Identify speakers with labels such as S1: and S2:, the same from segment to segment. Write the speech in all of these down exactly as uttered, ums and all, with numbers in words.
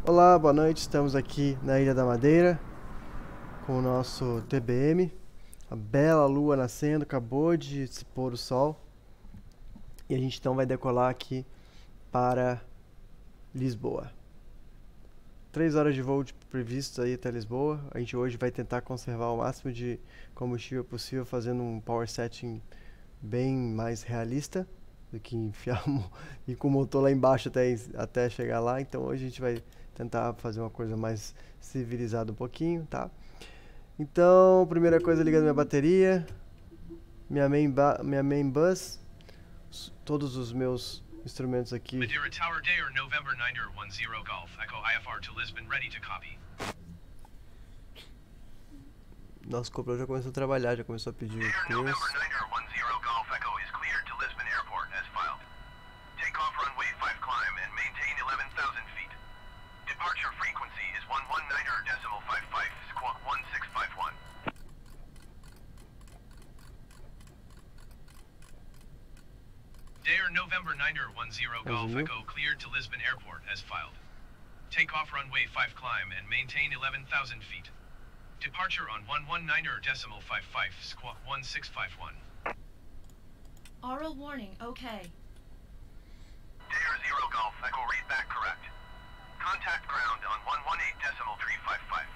S1: Olá, boa noite, estamos aqui na Ilha da Madeira com o nosso T B M. A bela lua nascendo, acabou de se pôr o sol. E a gente então vai decolar aqui para Lisboa. Três horas de voo previstos aí até Lisboa. A gente hoje vai tentar conservar o máximo de combustível possível, fazendo um power setting bem mais realista do que enfiar e com o motor lá embaixo até, até chegar lá. Então hoje a gente vai tentar fazer uma coisa mais civilizada um pouquinho, tá? Então, primeira coisa, ligando minha bateria, minha main, minha main bus, todos os meus instrumentos aqui.
S2: Madeira Tower Dayer November niner ten Golf Echo I F R to Lisbon ready to copy.
S1: Nosso copiloto já começou a trabalhar, já começou a pedir o clearance.
S2: Dayer November niner ten Golf Echo cleared to Lisbon Airport as filed. Takeoff runway five climb and maintain eleven thousand feet. Departure on one nineteen decimal five five squawk one six five one.
S3: Aural warning, okay.
S2: Dayer zero Golf Echo read back correct. Contact ground on one eighteen decimal three five five.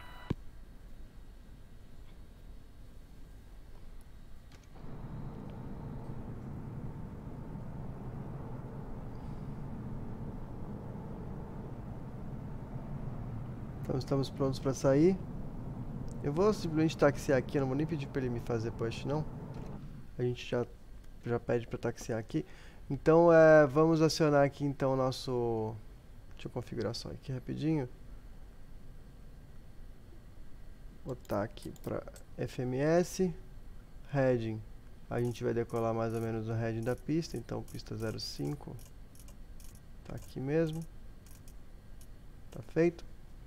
S1: Então estamos prontos para sair. Eu vou simplesmente taxiar aqui, eu não vou nem pedir para ele me fazer push não. A gente já, já pede para taxiar aqui. Então é, vamos acionar aqui então o nosso... Deixa eu configurar só aqui rapidinho. Botar aqui para F M S. Heading. A gente vai decolar mais ou menos o heading da pista. Então pista zero cinco. Tá aqui mesmo. Tá feito.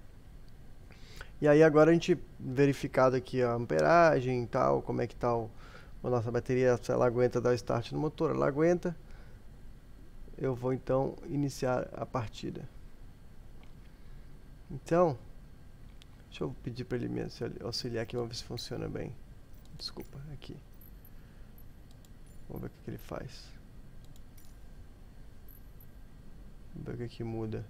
S1: E aí agora a gente verificado aqui a amperagem e tal, como é que tá o, a nossa bateria, se ela aguenta dar start no motor, ela aguenta. Eu vou então iniciar a partida. Então, deixa eu pedir para ele me auxiliar aqui, vamos ver se funciona bem. Desculpa, aqui. Vamos ver o que, que ele faz. Vamos ver o que, que muda.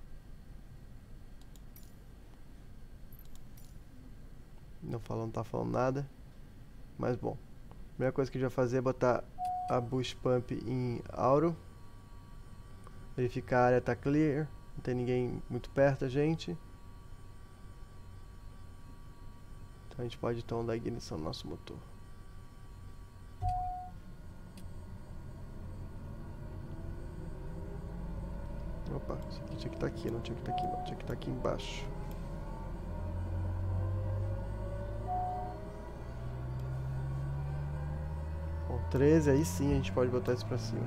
S1: Não falando, não tá falando nada. Mas bom. A primeira coisa que a gente vai fazer é botar a boost pump em Auro. Verificar a área tá clear. Não tem ninguém muito perto da gente. Então a gente pode então dar ignição no nosso motor. Opa, isso aqui tinha que estar aqui, não tinha que estar aqui não, tinha que estar aqui embaixo. treze, aí sim a gente pode botar isso pra cima.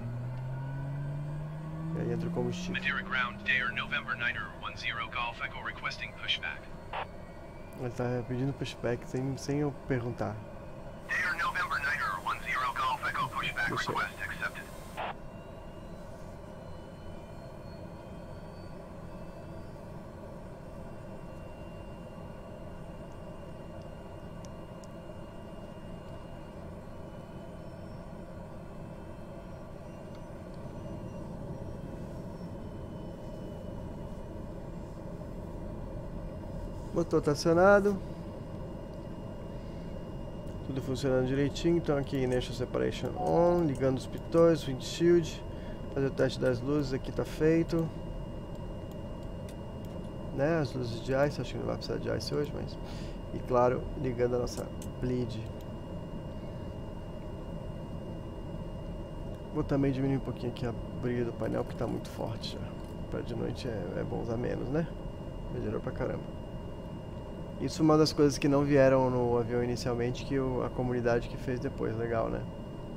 S1: E aí entra o combustível.
S2: Madeira ground Dayer November niner ten Golf Echo requesting pushback.
S1: Ele tá pedindo pushback sem, sem eu perguntar.
S2: Dayer November niner ten Golf Echo pushback request accepted.
S1: Motor tá acionado. Tudo funcionando direitinho. Então aqui Initial Separation On. Ligando os pitões, windshield. Fazer o teste das luzes, aqui tá feito. Né, as luzes de ice, acho que não vai precisar de ice hoje, mas... E claro, ligando a nossa bleed. Vou também diminuir um pouquinho aqui a brilho do painel, porque tá muito forte já. Pra de noite é, é bom usar menos, né? Melhorou pra caramba. Isso é uma das coisas que não vieram no avião inicialmente, que o, a comunidade que fez depois, legal, né?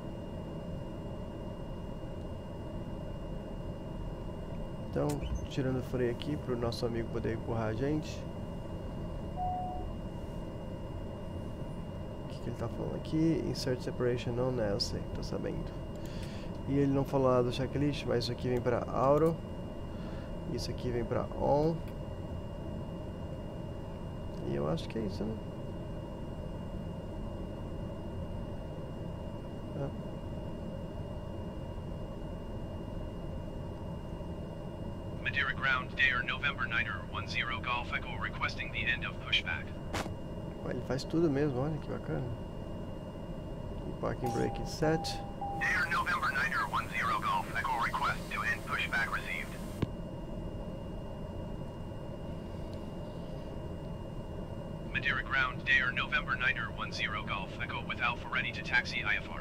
S1: Então, tirando o freio aqui para o nosso amigo poder empurrar a gente. O que, que ele tá falando aqui? Insert separation não, né? Eu sei, tô sabendo. E ele não falou nada do checklist, mas isso aqui vem para Auto. Isso aqui vem para On. E eu acho que é isso, né? É.
S2: Madeira Ground, Dare November Niner one zero Golf Echo requesting the end of pushback.
S1: Ué, ele faz tudo mesmo, olha que bacana. Aqui, parking brake set.
S2: Dare November Niner one zero Golf Echo request to end pushback received. Madeira Ground, Dare November Niner one zero Golf Echo with Alpha ready to taxi I F R.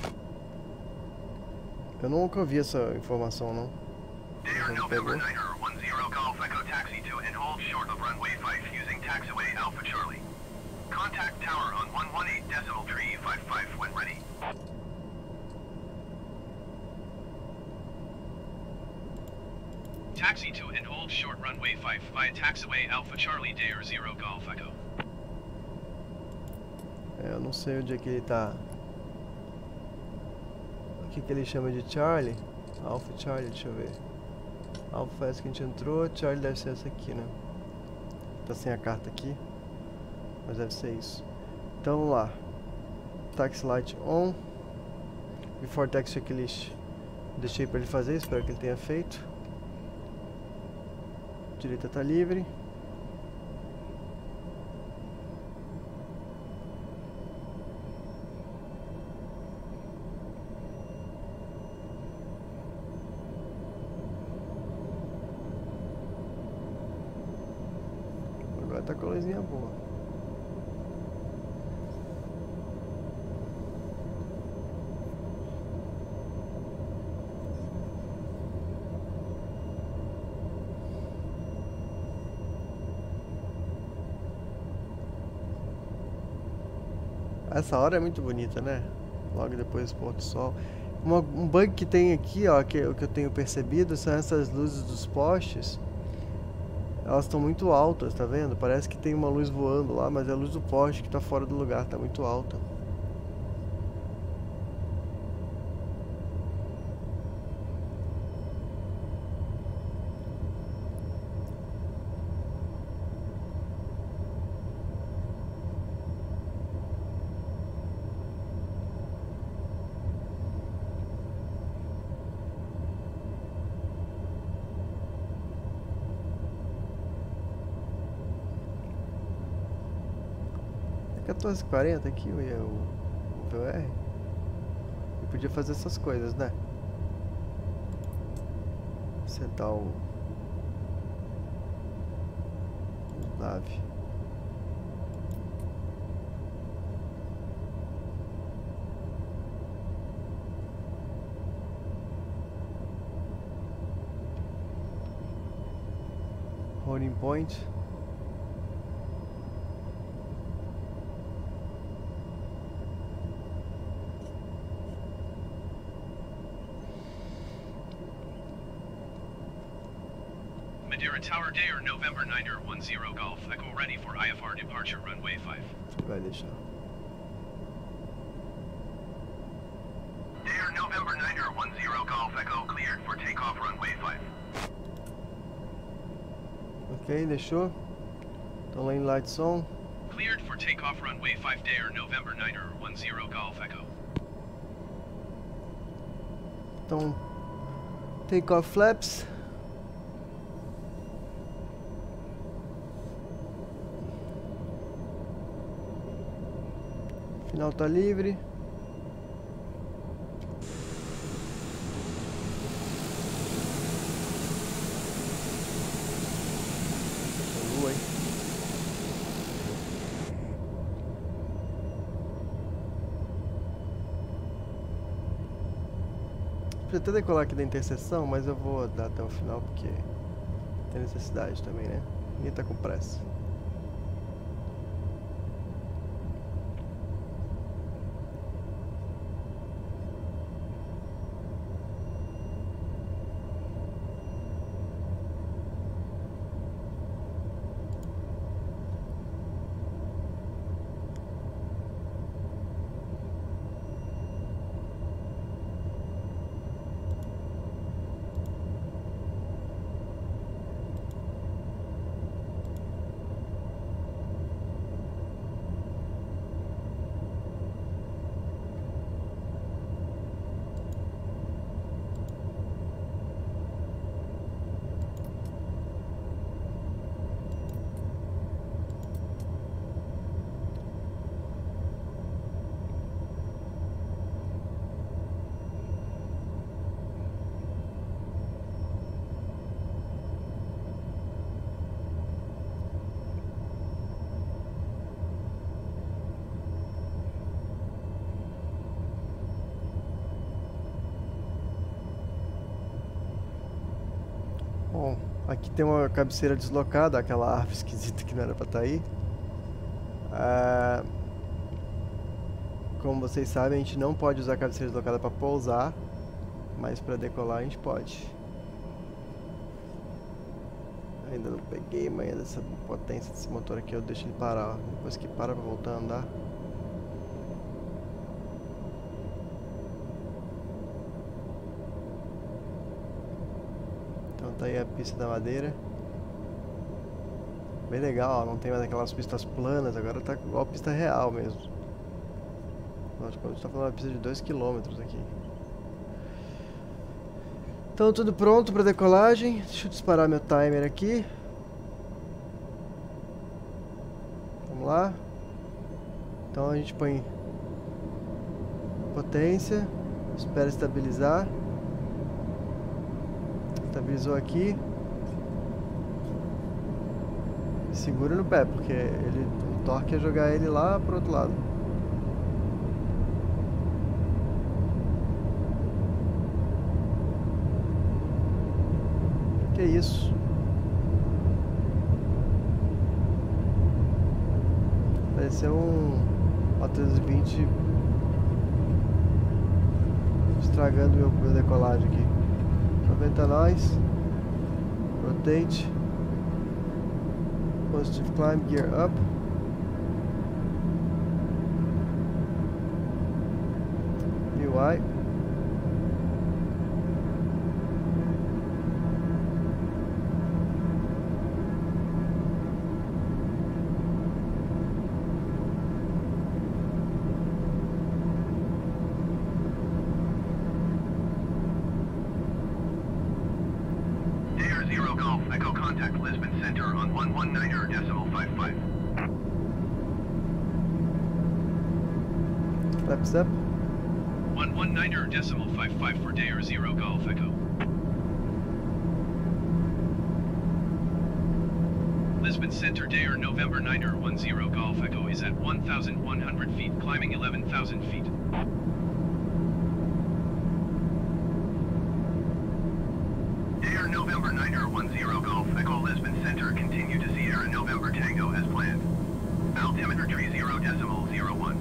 S1: Eu nunca ouvi essa informação, não.
S2: Dare November Niner one zero Golf Echo taxi to and hold short of runway five using taxiway Alpha Charlie. Contact tower on one one eight decimal tree five five when ready. Taxi to and hold short runway five via taxiway Alpha Charlie Dare zero Golf Echo.
S1: É, eu não sei onde é que ele tá. O que que ele chama de Charlie? Alpha Charlie, deixa eu ver. Alpha é essa que a gente entrou, Charlie deve ser essa aqui, né? Tá sem a carta aqui, mas deve ser isso. Então vamos lá. Taxi light on. Before taxi checklist. Deixei para ele fazer, espero que ele tenha feito. Direita tá livre. Agora tá com a luzinha boa. Essa hora é muito bonita, né? Logo depois do pôr do sol. Uma, um bug que tem aqui, ó, que, o que eu tenho percebido, são essas luzes dos postes. Elas estão muito altas, tá vendo? Parece que tem uma luz voando lá, mas é a luz do poste que tá fora do lugar, tá muito alta. quatorze e quarenta aqui, o, o V R. Eu podia fazer essas coisas, né? Setar o... o nave. Holding point.
S2: Madeira Tower Dare November Niner one zero Golf Echo ready for I F R departure runway five.
S1: Vai deixar.
S2: Dare November Niner one zero Golf Echo cleared for takeoff runway five.
S1: Ok, deixou. Então lane lights on.
S2: Cleared for takeoff runway five Dare November Niner one zero Golf Echo.
S1: Então, take off flaps. Final tá livre. Lua, hein? Podia até decolar aqui da interseção, mas eu vou dar até o final porque tem necessidade também, né? Ninguém tá com pressa. Bom, aqui tem uma cabeceira deslocada, aquela árvore esquisita que não era pra estar aí. Ah, como vocês sabem, a gente não pode usar a cabeceira deslocada para pousar, mas para decolar a gente pode. Ainda não peguei manhã dessa potência desse motor aqui, eu deixo ele parar, ó. Depois que para para voltar a andar. Então tá aí a pista da madeira. Bem legal, ó, não tem mais aquelas pistas planas, agora tá igual a pista real mesmo. Nossa, a gente tá falando de uma pista de dois quilômetros aqui. Então tudo pronto para decolagem. Deixa eu disparar meu timer aqui. Vamos lá. Então a gente põe potência, espera estabilizar. Estabilizou aqui. E segura no pé, porque ele, o torque é jogar ele lá pro outro lado. Que isso? Pareceu um A trezentos e vinte estragando meu, meu decolagem aqui. noventa nós. Rotate. Positive climb, gear up. U I. Flaps up.
S2: one one niner decimal five five for Dair Zero Golf Echo. Lisbon Center Dair November Niner one zero Golf Echo is at one thousand one hundred feet, climbing eleven thousand feet. Dair November Niner one zero Golf Echo Lisbon Center, continue to Sierra November Tango as planned. Altimeter tree zero decimal zero one.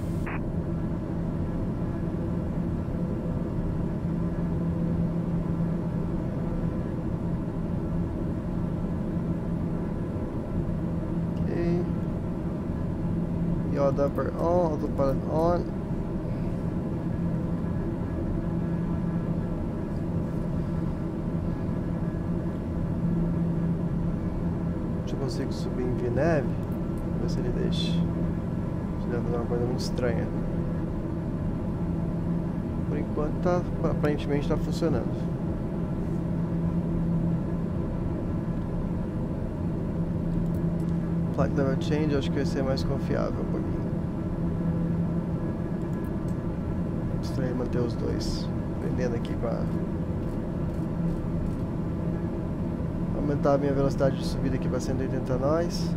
S1: Yaw upper on, autopilot on. Deixa eu consigo subir em V-Nav. Ver se ele deixa. Isso deve fazer uma coisa muito estranha. Por enquanto tá, aparentemente está funcionando. Flight level change, acho que vai ser mais confiável um pouquinho. Estranho manter os dois. Prendendo aqui com a... Aumentar a minha velocidade de subida aqui para cento e oitenta nós.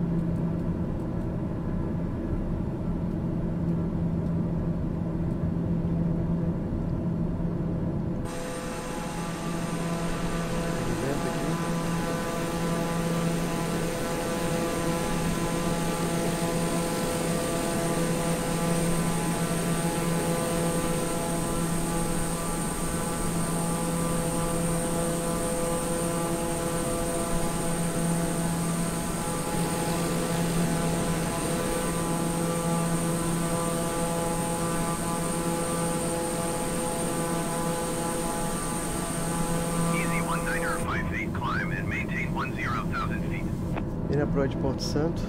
S1: Indo para de Porto Santo.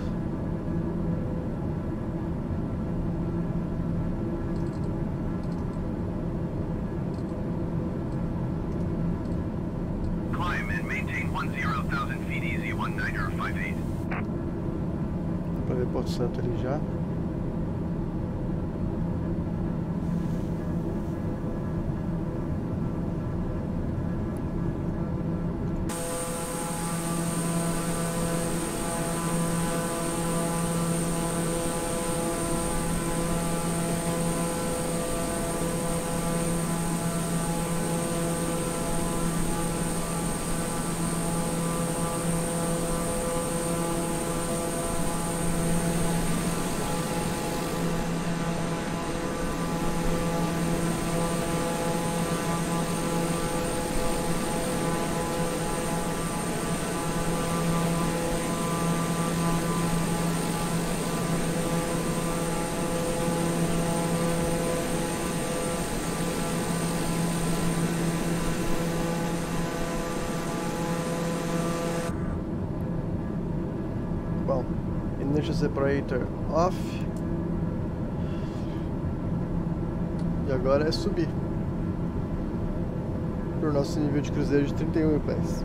S2: Climb and maintain one zero thousand feet, easy one niner five eight.
S1: Dá para ver Porto Santo ali já. Ignition separator off. E agora é subir para o nosso nível de cruzeiro de trinta e um mil pés.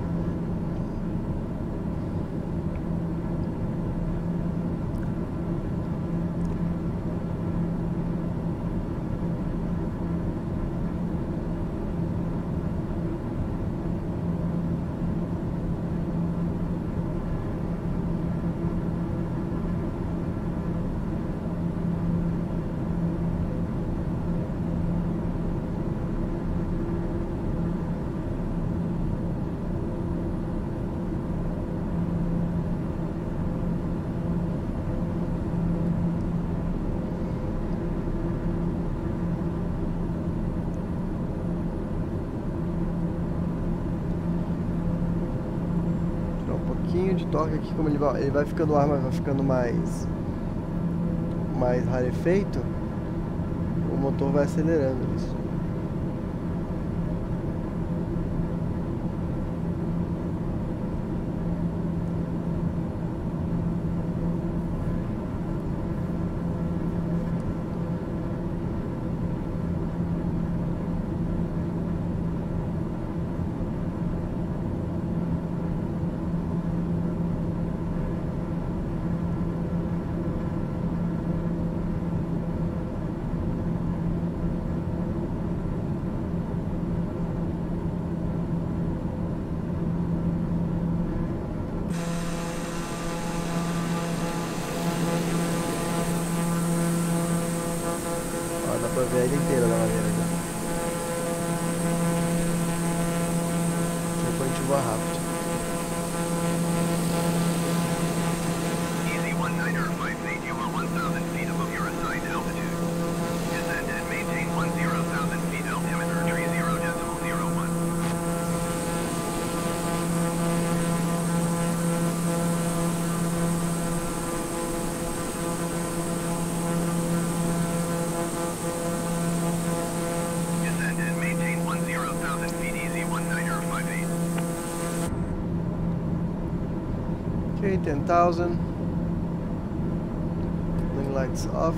S1: De torque aqui, como ele vai, ele vai ficando, o ar vai ficando mais mais rarefeito, o motor vai acelerando isso. Dá pra ver a ilha inteira da maneira aqui. Depois a gente voa rápido.
S2: Easy one niner five eight, you are one thousand feet above your assigned altitude. Descend and maintain one zero thousand feet altimeter, tree zero decimal zero one. Descend and maintain one zero thousand feet, easy one niner five eight.
S1: Okay, ten thousand. Wing lights off.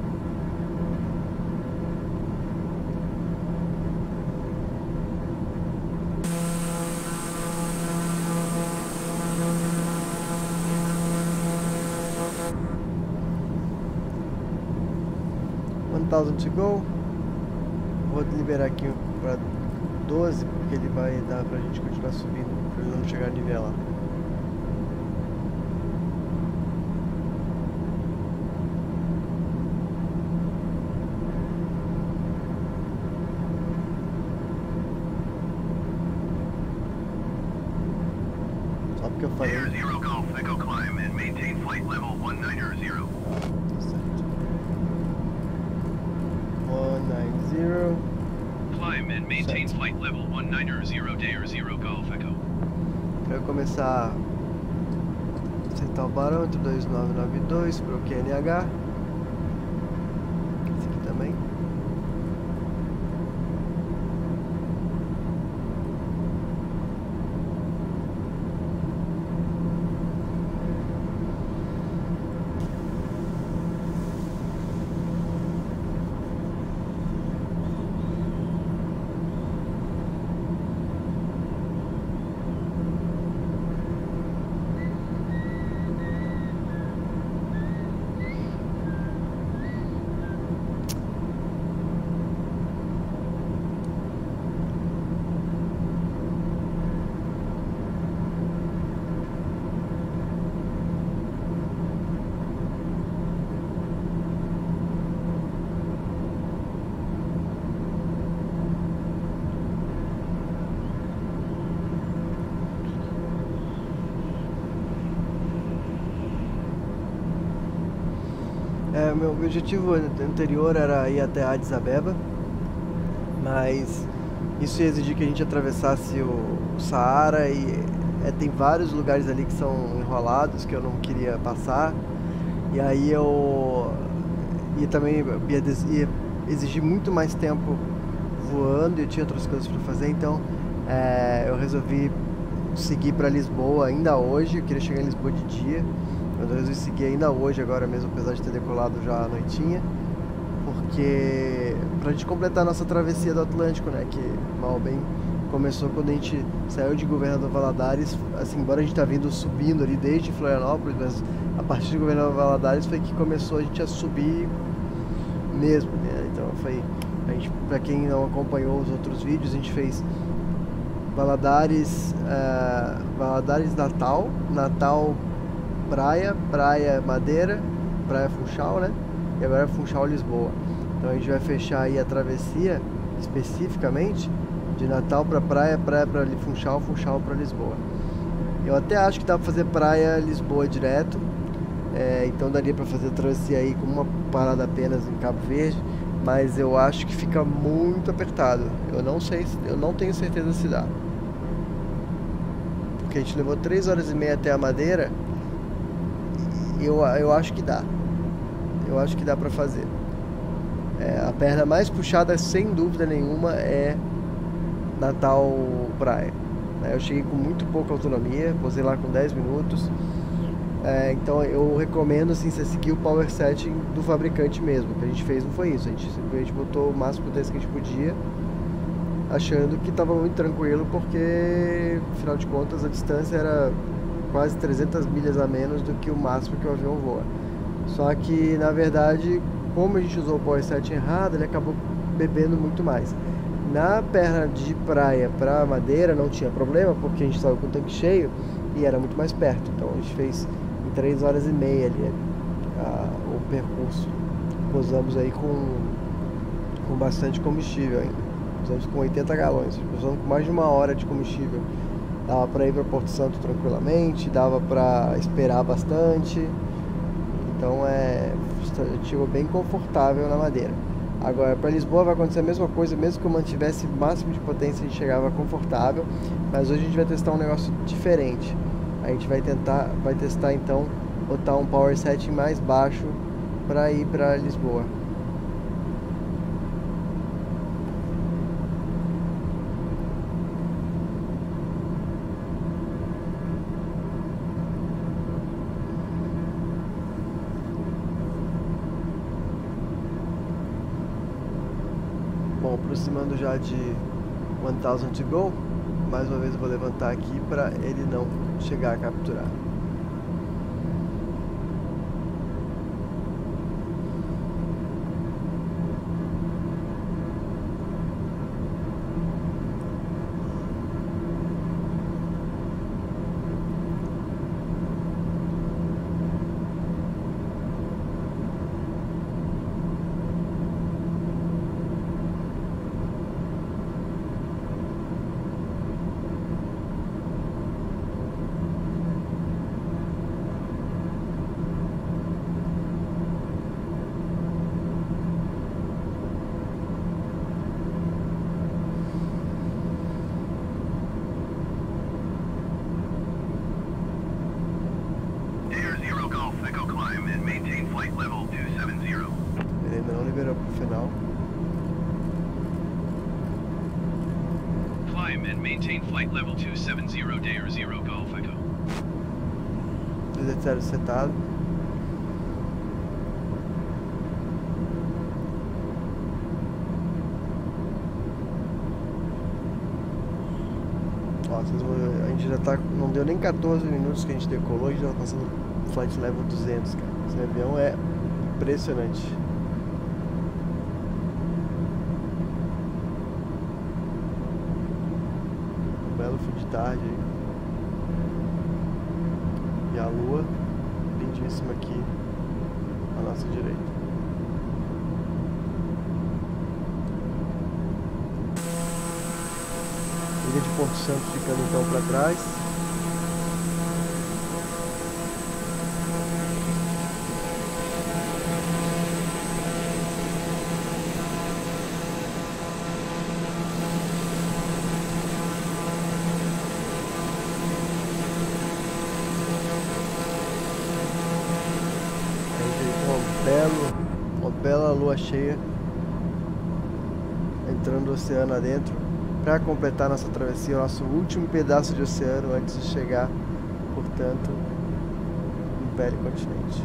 S1: one thousand to go. Vou liberar aqui para doze, porque ele vai dar pra gente continuar subindo, pra ele não chegar a nivelar. Só porque eu falei.
S2: Air zero golf, echo climb and maintain flight level one niner zero.
S1: Tá certo. one nine zero.
S2: Climb and maintain flight level one niner zero, Dare zero golf echo.
S1: Quero começar a acertar o parâmetro dois nove nove dois para o Q N H. Esse aqui também. É, meu objetivo anterior era ir até Addis Abeba, mas isso ia exigir que a gente atravessasse o, o Saara e é, tem vários lugares ali que são enrolados que eu não queria passar, e aí eu ia também ia, ia exigir muito mais tempo voando e eu tinha outras coisas para fazer, então é, eu resolvi seguir para Lisboa ainda hoje. Eu queria chegar em Lisboa de dia, Mas eu resolvi seguir ainda hoje, agora mesmo, apesar de ter decolado já à noitinha. Porque pra gente completar a nossa travessia do Atlântico, né? Que mal ou bem começou quando a gente saiu de Governador Valadares. Assim, embora a gente tá vindo subindo ali desde Florianópolis, mas a partir de Governador Valadares foi que começou a gente a subir mesmo, né? Então foi, a gente, pra quem não acompanhou os outros vídeos, a gente fez Valadares, uh, Valadares Natal, Natal Praia, Praia Madeira, Praia Funchal, né? E agora é Funchal Lisboa. Então a gente vai fechar aí a travessia especificamente de Natal para praia, praia para Funchal, Funchal para Lisboa. Eu até acho que dá para fazer praia Lisboa direto, é, então daria para fazer a travessia aí com uma parada apenas em Cabo Verde, mas eu acho que fica muito apertado. Eu não sei, eu não tenho certeza se dá, porque a gente levou três horas e meia até a Madeira. E eu, eu acho que dá. Eu acho que dá pra fazer. É, a perna mais puxada, sem dúvida nenhuma, é Natal Praia. É, eu cheguei com muito pouca autonomia, posei lá com dez minutos. É, então eu recomendo assim, você seguir o power setting do fabricante mesmo. O que a gente fez não foi isso. A gente simplesmente botou o máximo de potência que a gente podia, achando que estava muito tranquilo, porque afinal de contas a distância era quase trezentas milhas a menos do que o máximo que o avião voa. Só que na verdade, como a gente usou o power setting errado, ele acabou bebendo muito mais. Na perna de praia para Madeira não tinha problema, porque a gente estava com o tanque cheio e era muito mais perto. Então a gente fez em três horas e meia ali a, o percurso. Posamos aí com, com bastante combustível ainda. Posamos com oitenta galões, posamos com mais de uma hora de combustível. Dava para ir para Porto Santo tranquilamente, dava para esperar bastante. Então é, chegou bem confortável na Madeira. Agora para Lisboa vai acontecer a mesma coisa, mesmo que eu mantivesse o máximo de potência, a gente chegava confortável. Mas hoje a gente vai testar um negócio diferente. A gente vai tentar, vai testar então botar um power setting mais baixo para ir para Lisboa. Bom, aproximando já de mil to go, mais uma vez eu vou levantar aqui para ele não chegar a capturar. Ele ainda não liberou pro final.
S2: Climb and maintain flight level two seven zero Dair zero Golf Echo.
S1: dois zero setado. Ó, vocês vão ver, a gente já tá, não deu nem quatorze minutos que a gente decolou e já tá passando flight level duzentos, cara. Esse avião é impressionante. Um belo fim de tarde aí. E a lua lindíssima aqui à nossa direita. Ilha de Porto Santo ficando então para trás. Belo, uma bela lua cheia entrando o oceano adentro para completar nossa travessia, nosso último pedaço de oceano antes de chegar, portanto, em velho continente.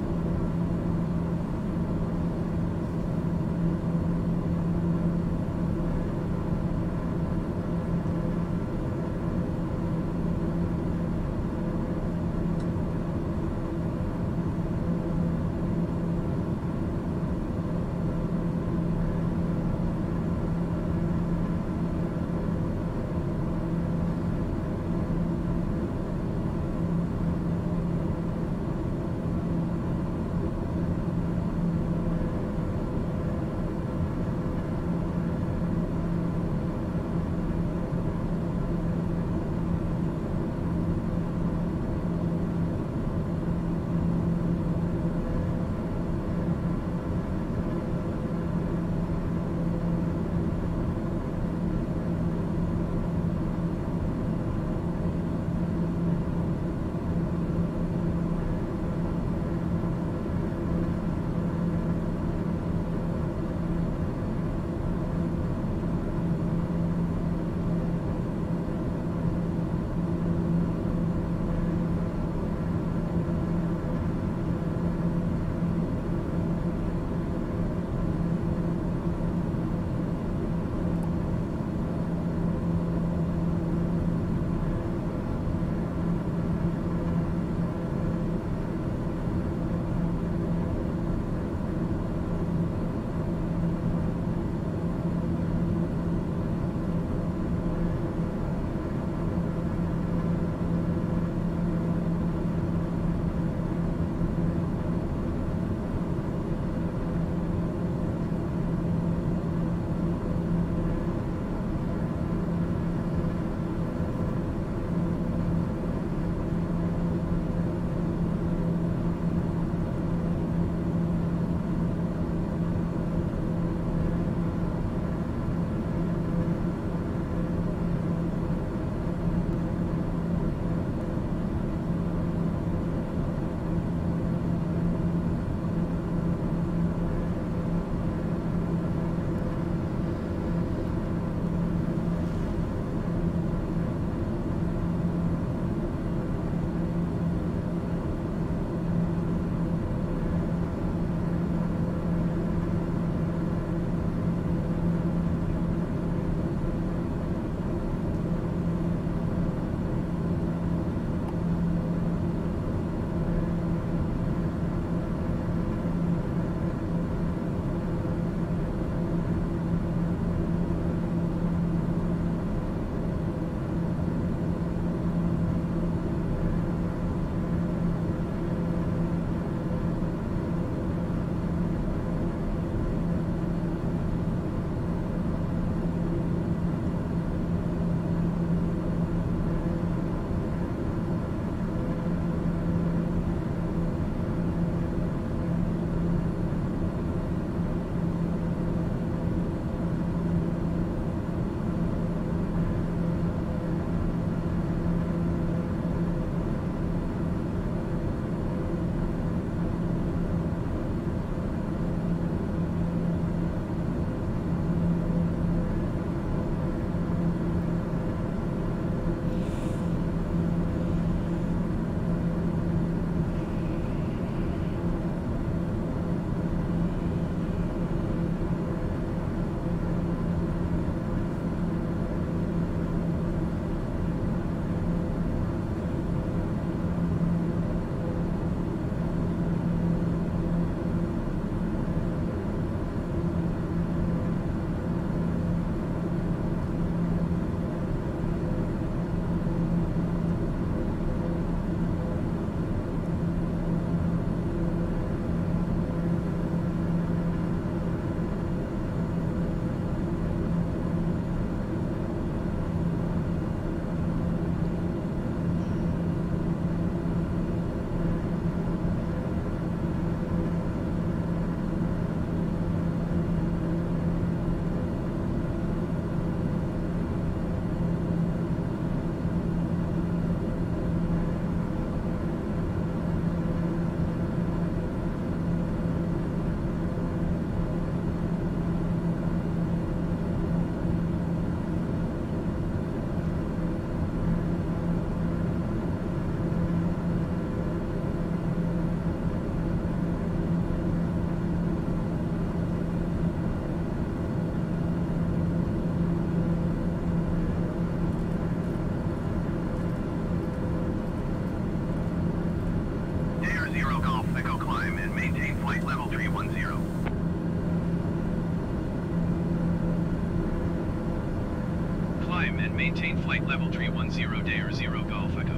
S2: maintain flight level three one zero Dair zero Golf Echo.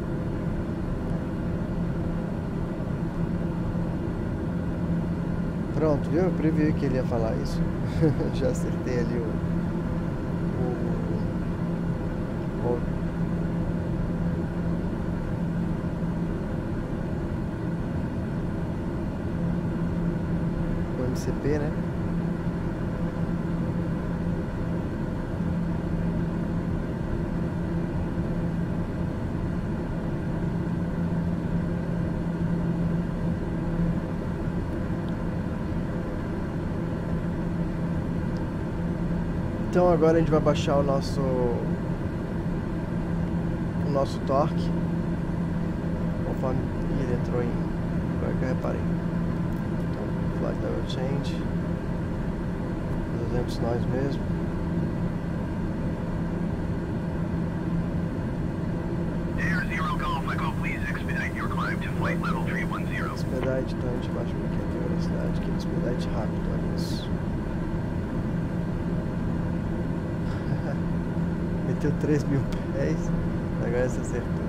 S1: Pronto, viu? Eu previ que ele ia falar isso. Já acertei ali o... o, o M C P, né? Então agora a gente vai baixar o nosso o nosso torque conforme ele entrou em... Agora que eu reparei. Flight level change, duzentos nós mesmo.
S2: Dair zero Golf Echo, please expedite your climb to flight level three one zero.
S1: Expedite, então a gente baixa um pouquinho a velocidade, que é expedite rápido, olha isso. Meteu três mil pés, agora você acertou.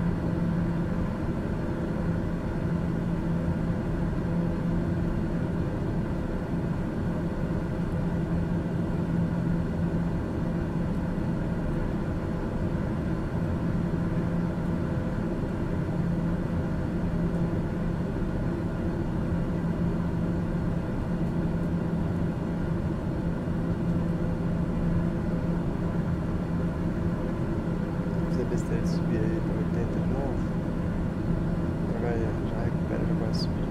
S1: Besteira de subir aí para oitenta de novo. Agora já, já recupera, já vai subir.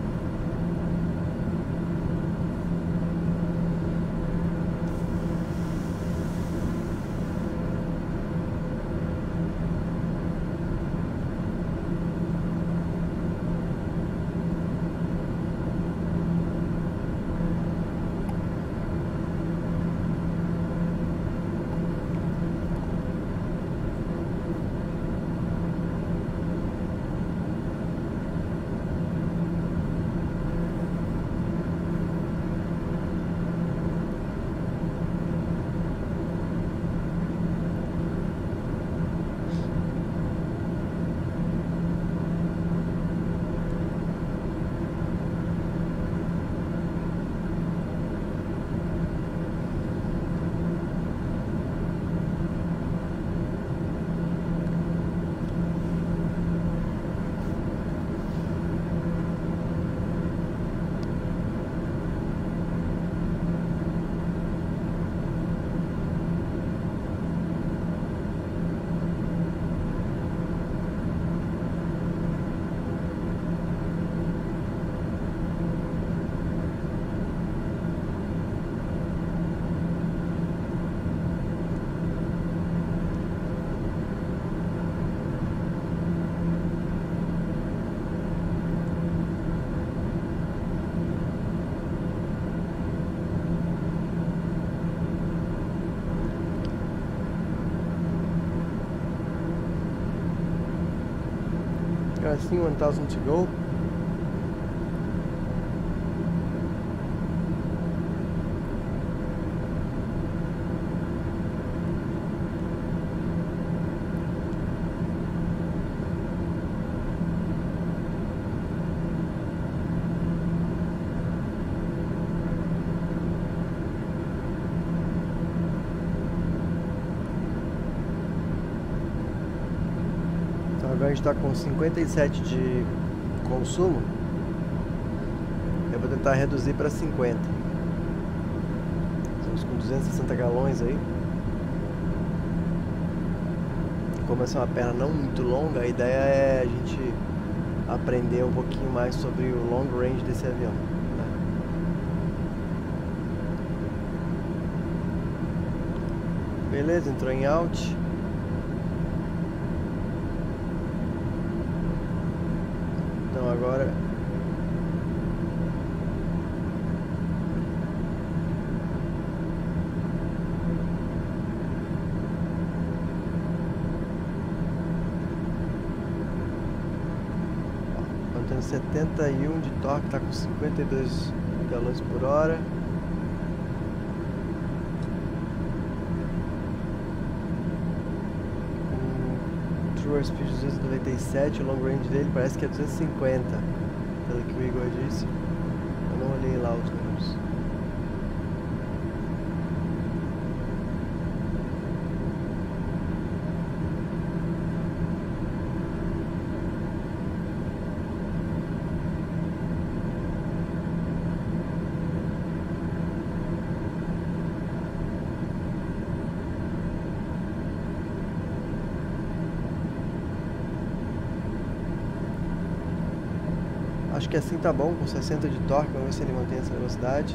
S1: Assim, one thousand to go. Agora a gente está com cinquenta e sete de consumo. Eu vou tentar reduzir para cinquenta. Estamos com duzentos e sessenta galões aí. Como essa é uma perna não muito longa, a ideia é a gente aprender um pouquinho mais sobre o long range desse avião, né? Beleza, entrou em alt. Então agora mantendo setenta e um de torque, está com cinquenta e dois galões por hora. Tour Speed duzentos e noventa e sete, o long range dele parece que é duzentos e cinquenta, pelo que o Igor disse. Eu não olhei lá os números. Acho que assim tá bom, com sessenta de torque, vamos ver se ele mantém essa velocidade.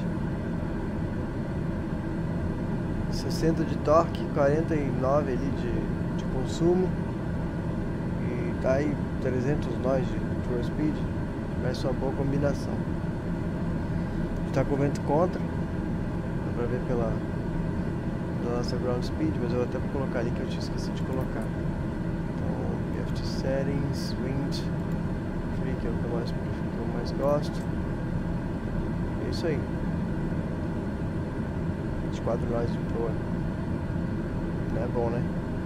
S1: sessenta de torque, quarenta e nove ali de, de consumo. E tá aí trezentos nós de Tour Speed. Vai ser uma boa combinação. Está com vento contra, dá pra ver pela, pela nossa ground speed, mas eu vou até colocar ali que eu tinha esquecido de colocar. Então, P F T Settings, Wind, Free, que é o que eu mais prefiro. Mais gosto. É isso aí. vinte e quatro nós de proa. Não é bom, né?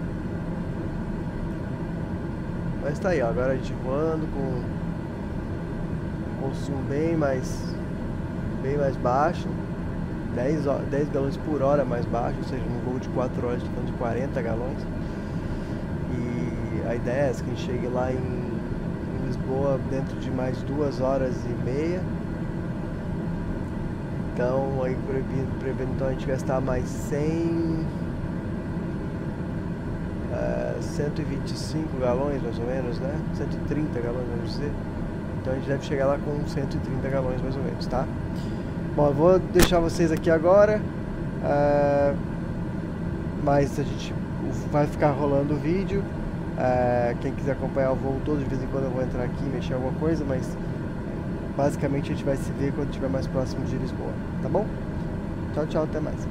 S1: Mas tá aí, ó. Agora a gente voando com consumo bem mais bem mais baixo. dez, dez galões por hora mais baixo, ou seja, num voo de quatro horas estamos falando de quarenta galões. E a ideia é essa, que a gente chegue lá em Lisboa dentro de mais duas horas e meia. Então aí prevendo, prevendo então a gente gastar mais cem, uh, cento e vinte e cinco galões mais ou menos, né? cento e trinta galões, vamos dizer. Então a gente deve chegar lá com cento e trinta galões mais ou menos, tá? Bom, eu vou deixar vocês aqui agora, uh, mas a gente vai ficar rolando o vídeo. Uh, quem quiser acompanhar o voo todo, de vez em quando eu vou entrar aqui e mexer alguma coisa, mas basicamente a gente vai se ver quando estiver mais próximo de Lisboa, tá bom? Tchau, tchau, até mais.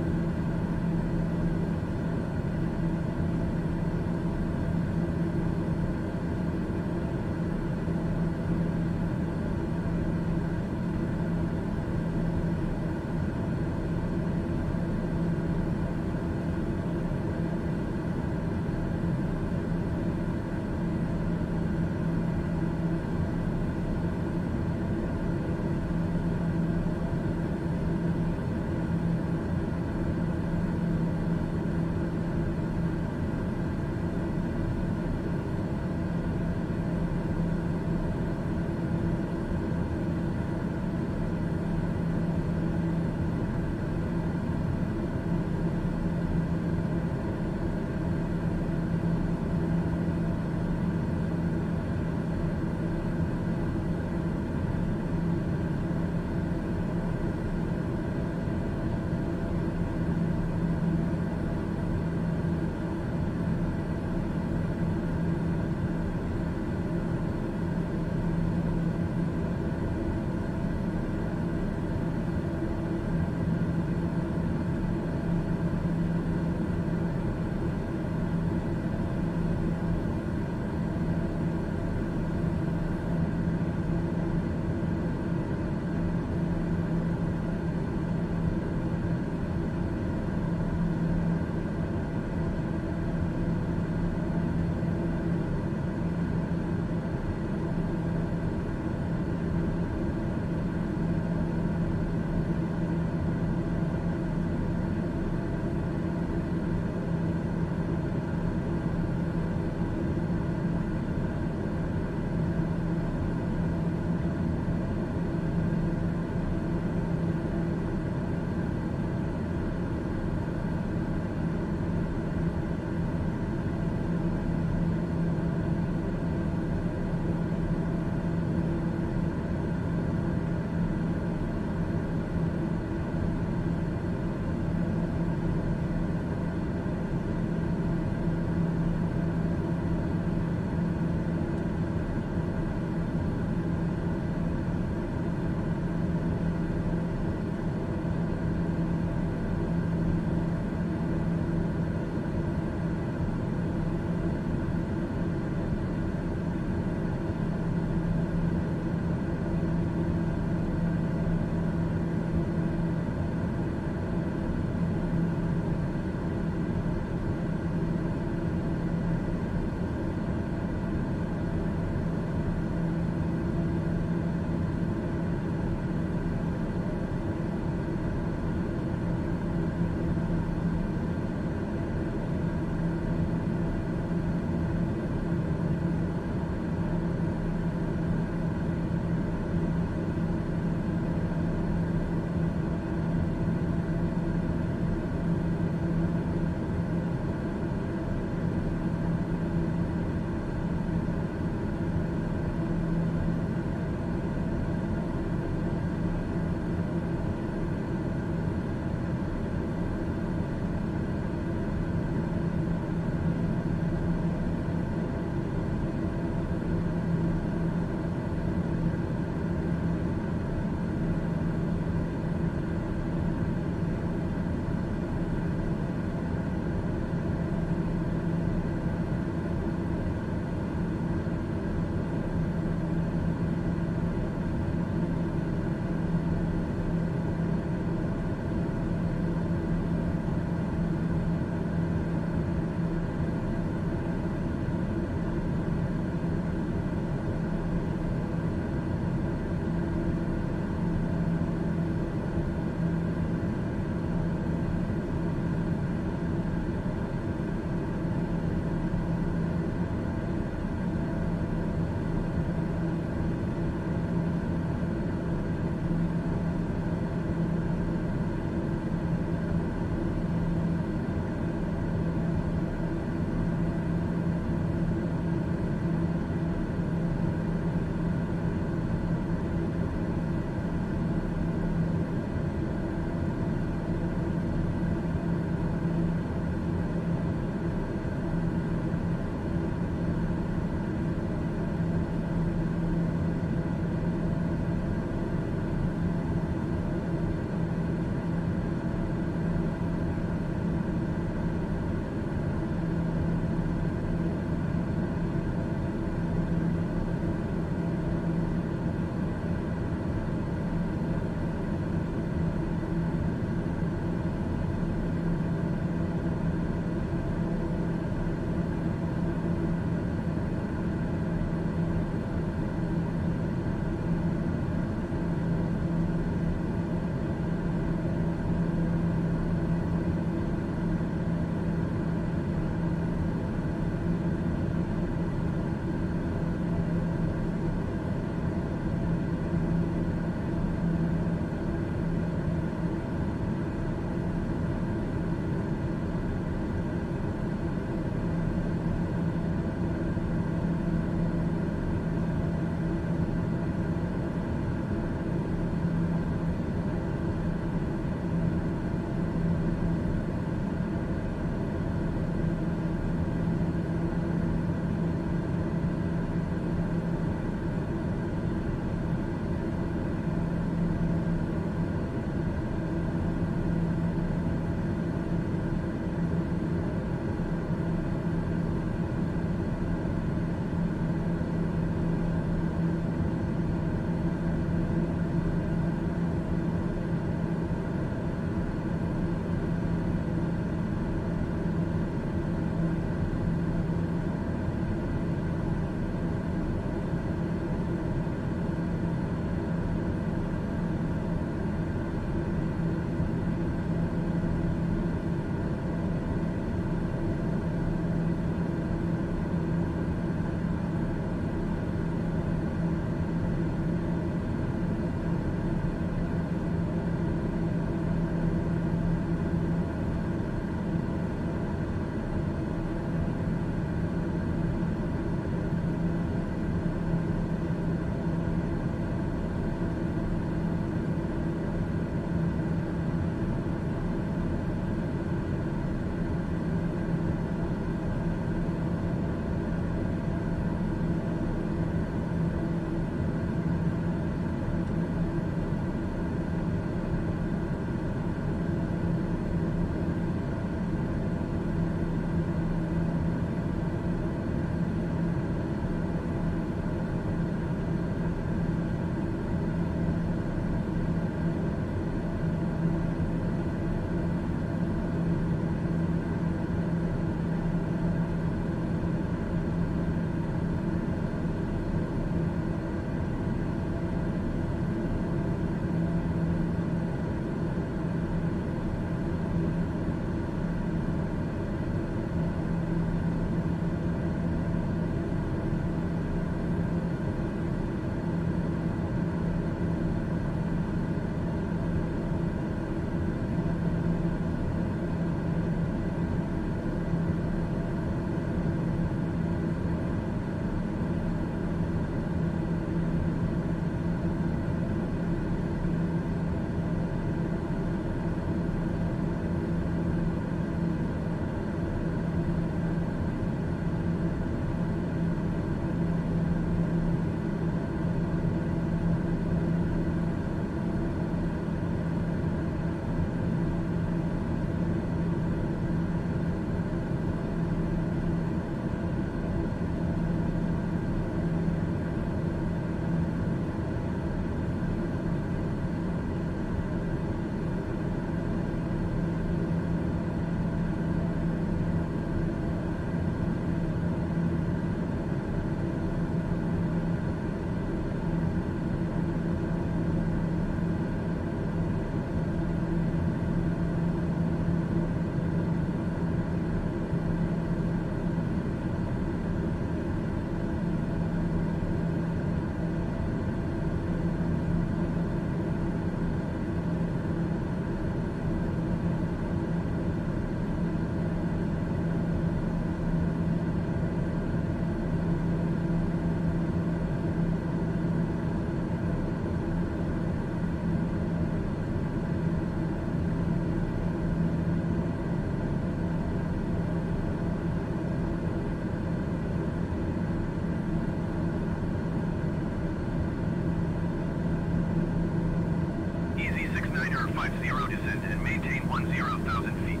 S2: five zero, descend and maintain one zero thousand feet.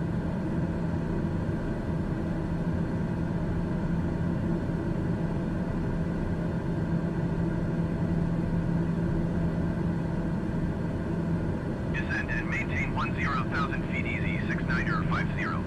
S2: Descend and maintain one zero thousand feet easy, six niner five zero.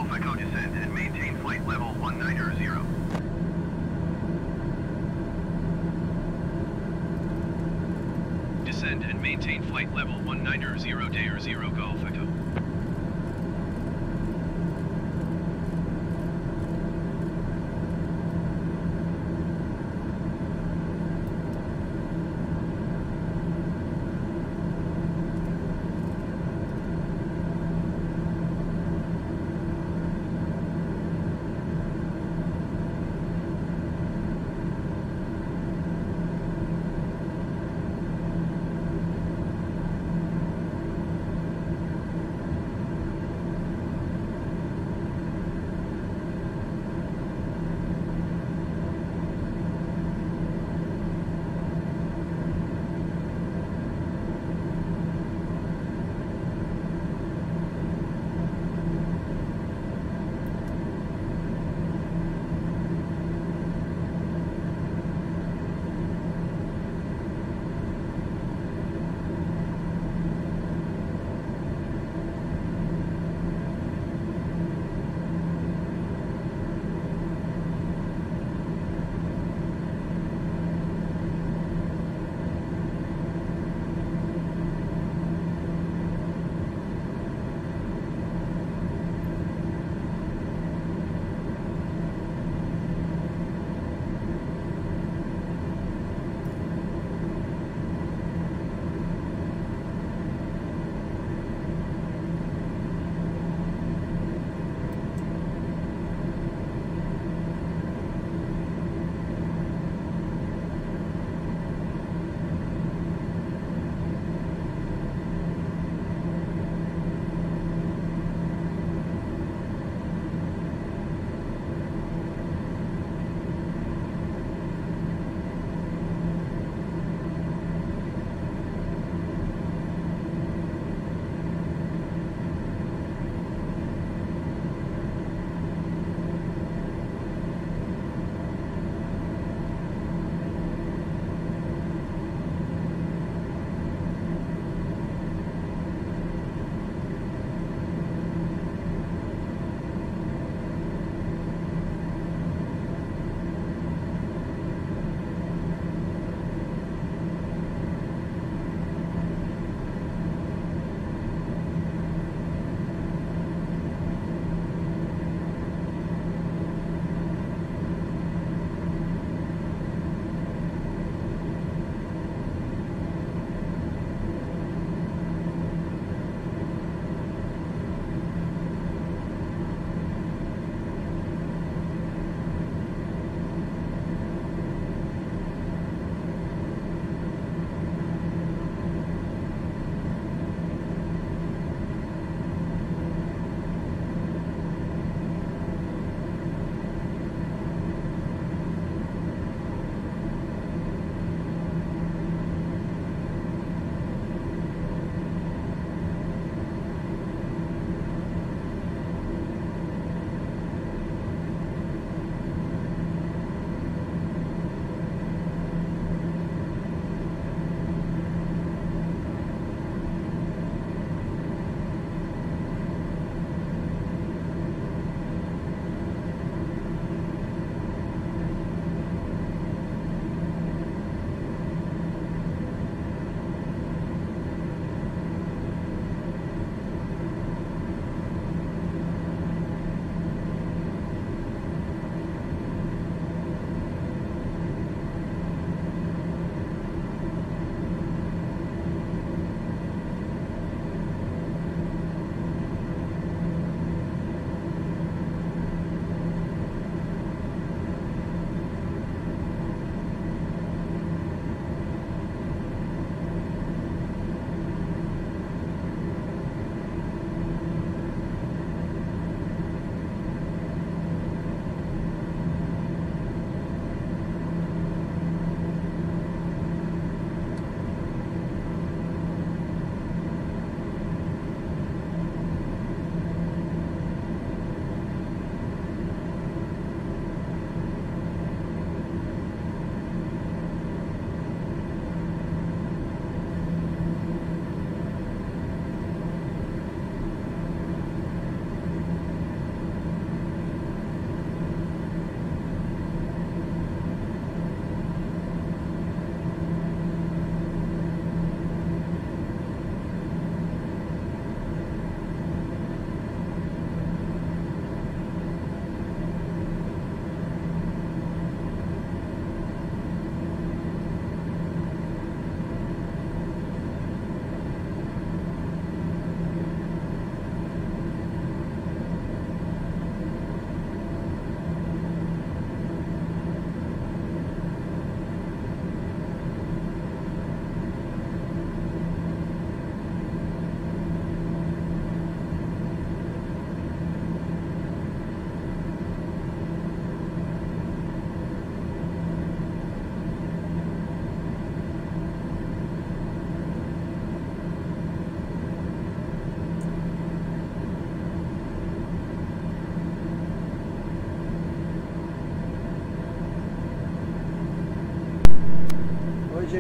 S2: Golf Echo descend and maintain flight level one nine zero. Descend and maintain flight level one nine zero Day zero Golf Echo.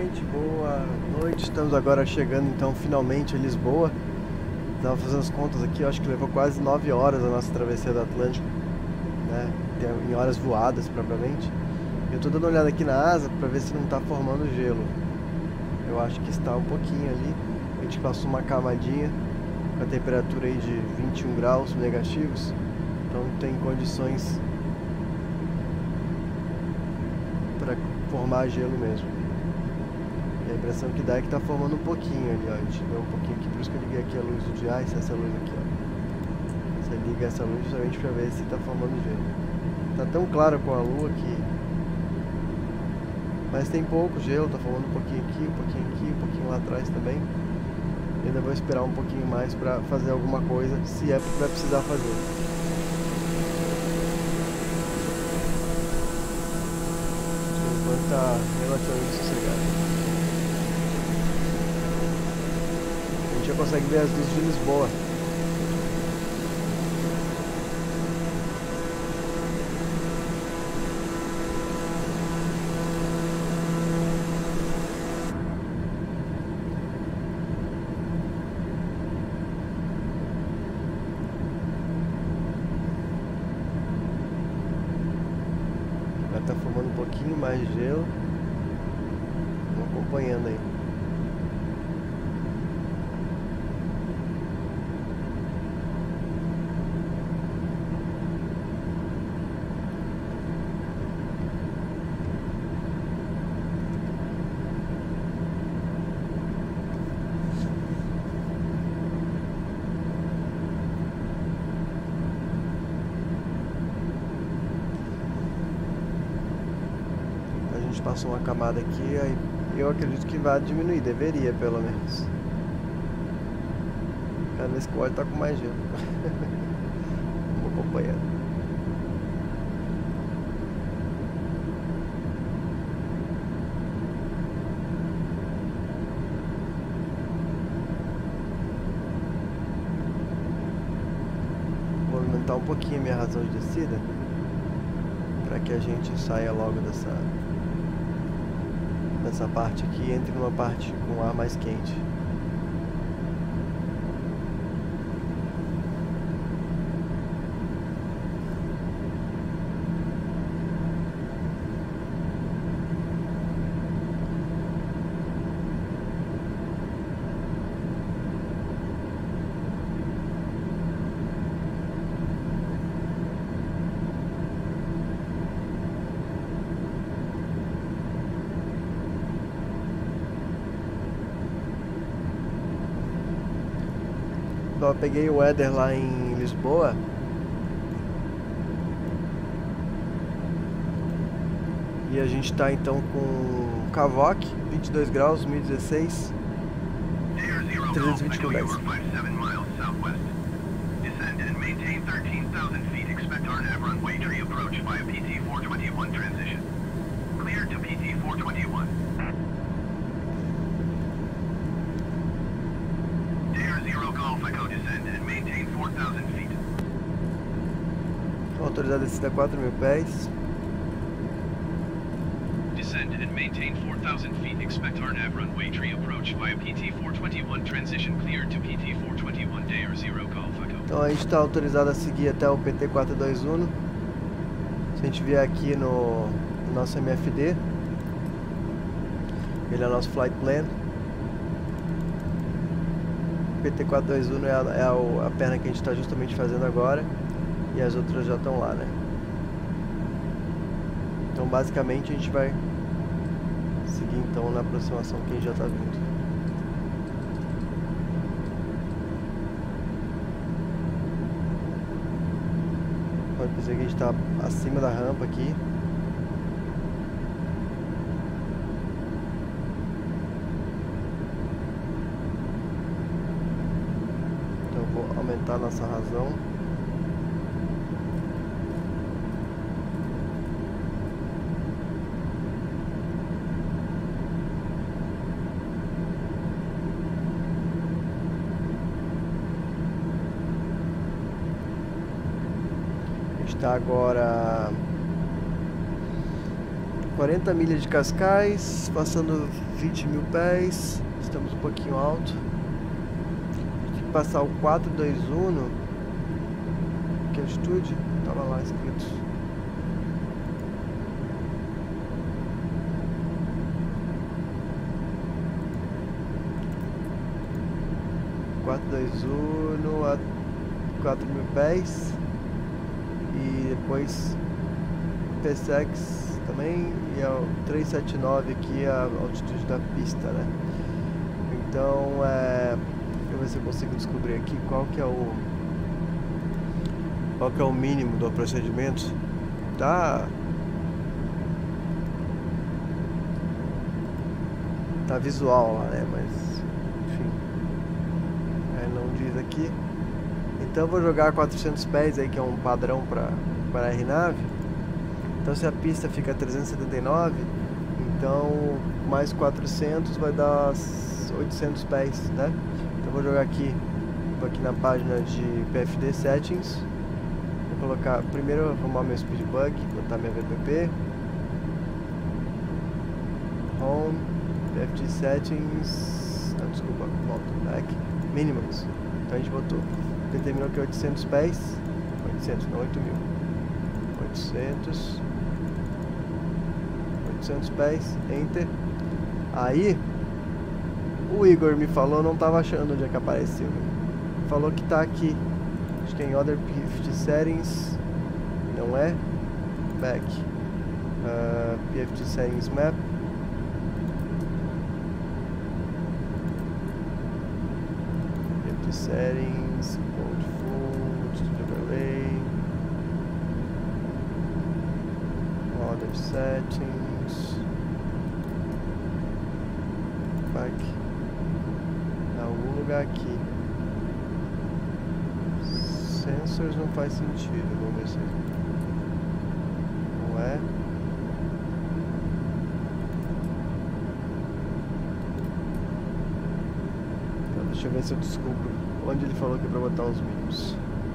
S1: gente, boa noite. Estamos agora chegando então finalmente a Lisboa. Estava fazendo as contas aqui, eu acho que levou quase nove horas a nossa travessia do Atlântico, né? Em horas voadas propriamente. Eu estou dando uma olhada aqui na asa para ver se não está formando gelo. Eu acho que está um pouquinho ali. A gente passou uma camadinha com a temperatura aí de vinte e um graus negativos, então não tem condições para formar gelo mesmo. E a impressão que dá é que está formando um pouquinho ali, ó. A gente vê um pouquinho aqui, por isso que eu liguei aqui a luz do dia. Ah, essa luz aqui, ó. Você liga essa luz justamente para ver se está formando gelo. Tá tão claro com a lua que... Mas tem pouco gelo, tá formando um pouquinho aqui, um pouquinho aqui, um pouquinho lá atrás também. E ainda vou esperar um pouquinho mais para fazer alguma coisa, se é porque vai precisar fazer. Enquanto tá relativamente sossegado. A gente já consegue ver as luzes de Lisboa. Tá formando um pouquinho mais de gelo. Vamos acompanhando aí. Passou uma camada aqui, aí eu acredito que vai diminuir, deveria pelo menos. Cada vez que o óleo tá com mais gelo. Vamos acompanhando. Vou aumentar um pouquinho a minha razão de descida para que a gente saia logo dessa dessa parte aqui e entre numa parte com ar mais quente. Eu peguei o weather lá em Lisboa. E a gente tá então com Cavoque, vinte e dois graus, mil e dezesseis, trezentos e vinte por dez. Autorizada a descida a quatro mil pés.
S2: Descend and maintain four thousand feet. Expect R NAV runway tree approach via P T quatrocentos e vinte e um. Transition cleared to P T quatrocentos e vinte e um. Dair zero Golf Echo.
S1: Então a gente está autorizado a seguir até o P T quatrocentos e vinte e um. Se a gente vier aqui no, no nosso M F D, ele é o nosso flight plan. P T quatrocentos e vinte e um é a, é a, a perna que a gente está justamente fazendo agora. E as outras já estão lá, né? Então basicamente a gente vai seguir então na aproximação que a gente já está vindo. Pode dizer que a gente está acima da rampa aqui. Então eu vou aumentar a nossa razão. Está agora quarenta milhas de Cascais, passando vinte mil pés, estamos um pouquinho alto. Tem que passar o quatro dois um, que altitude? Tava lá escrito. quatro dois um a quatro mil pés. E depois P S X também, e é o trezentos e setenta e nove aqui a altitude da pista, né? Então, é, deixa eu ver se eu consigo descobrir aqui qual que é o qual que é o mínimo do procedimento. Tá tá visual lá, né? Mas enfim, é, não diz aqui. Então eu vou jogar quatrocentos pés aí, que é um padrão para para a aeronave. Então se a pista fica trezentos e setenta e nove, então mais quatrocentos vai dar oitocentos pés, né? Então eu vou jogar aqui, vou aqui na página de P F D Settings. Vou colocar, primeiro arrumar meu speed bug, botar minha V P P. Home, P F D Settings, não, desculpa, volta, back, minimums. Então a gente botou, determinou que é oitocentos pés, oitocentos, não oito mil, oitocentos, oitocentos pés, enter. Aí o Igor me falou, não tava achando onde é que apareceu, falou que tá aqui, acho que é em Other P F D Settings, não é, back, uh, P F D Settings Map. Settings, Bold Full, Studio Overlay, Other Settings, back, em algum lugar aqui. Sensors não faz sentido, vamos ver se não é. Então, deixa eu ver se eu descubro onde ele falou que é pra botar os mínimos.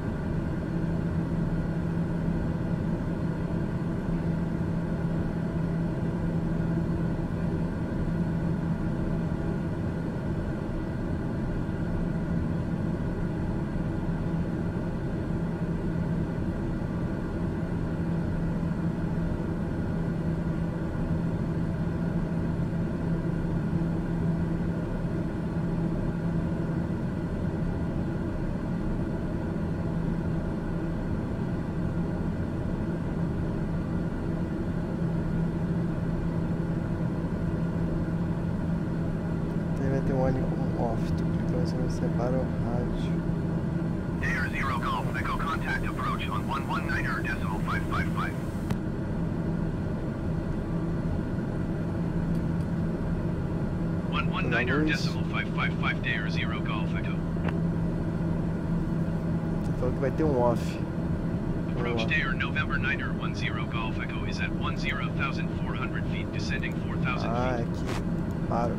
S1: Tem um on off, tô clicando, você não separa o rádio.
S2: Air Zero Golf, Echo contact approach on one one niner decimal five five five. one one niner decimal five five five, Air Zero Golf, Echo.
S1: Você falou que vai ter um off.
S2: Approach Air November niner one zero Golf Echo is at ten thousand four hundred feet, descending four thousand
S1: Ah,
S2: feet.
S1: aqui. Paro.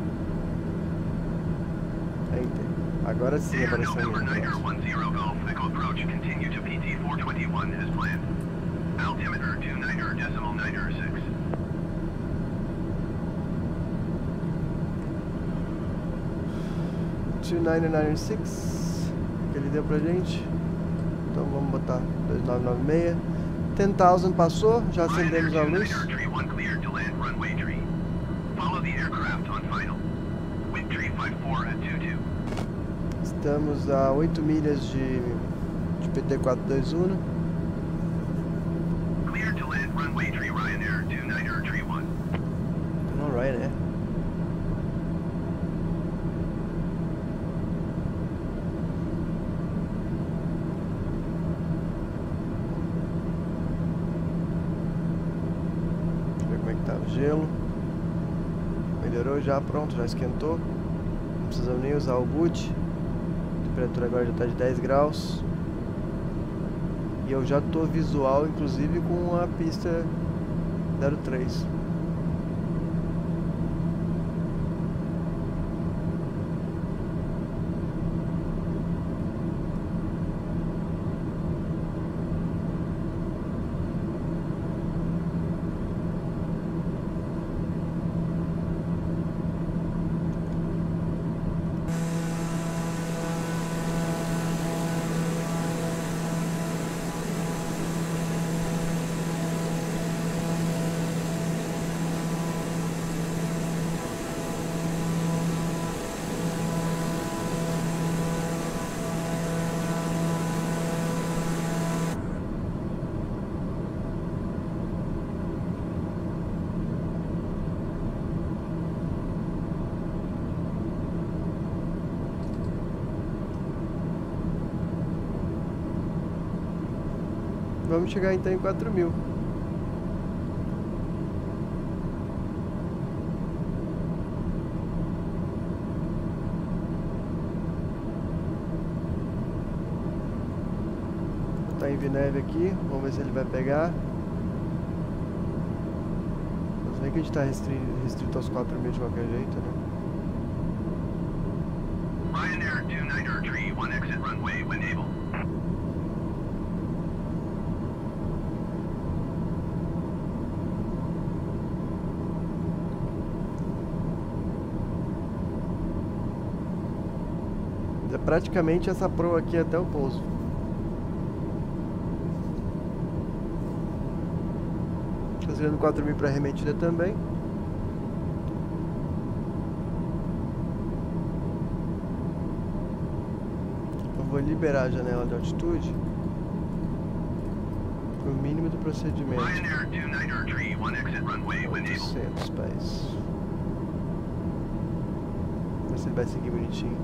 S1: Enter. Agora sim
S2: Air
S1: apareceu
S2: November
S1: o
S2: niner
S1: negócio.
S2: one zero Golf Echo approach, continue to P T four twenty-one as planned. Altimeter two niner decimal niner six.
S1: two nine nine six que ele deu pra gente. Então vamos botar dois nove nove seis. ten mil passou, já acendemos a luz. Estamos a oito milhas de, de P T quatro dois um.
S2: Clear to land runway tree Ryanair two niner tree one.
S1: Não, Ryanair. Gelo, melhorou já, pronto, já esquentou, não precisamos nem usar o boot. A temperatura agora já está de dez graus e eu já estou visual, inclusive com a pista zero três. Vamos chegar então em quatro mil. Tá em Vineve aqui, vamos ver se ele vai pegar. Mas vê que a gente tá restrito, restrito aos quatro mil de qualquer jeito, né?
S2: Ryanair two niner three one exit runway when able.
S1: É praticamente essa proa aqui até o pouso. Fazendo quatro mil para arremetida também. Eu vou liberar a janela de altitude para o mínimo do procedimento.
S2: Ryanair two niner three one exit runway when able.
S1: oitocentos pés. Vamos ver se ele vai seguir bonitinho.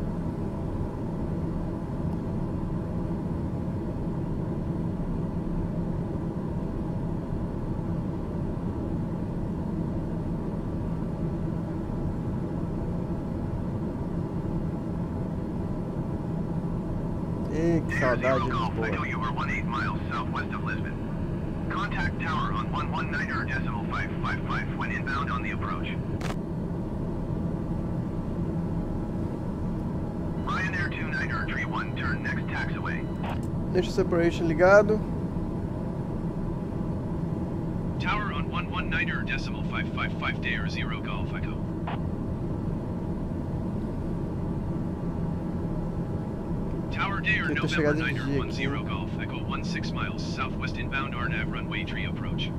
S1: Ei, que saudade de Lisboa.
S2: Contact tower on one one niner decimal five five five when inbound on the approach. Ryanair two niner three one turn next taxiway.
S1: Deixa o separation ligado.
S2: Tower on one one niner decimal five five five Dare zero Golf Echo. Tower Dare
S1: Tenta
S2: November
S1: chegar de
S2: niner
S1: dia
S2: one
S1: aqui.
S2: zero Golf Echo one six miles southwest inbound Arnav runway tree approach.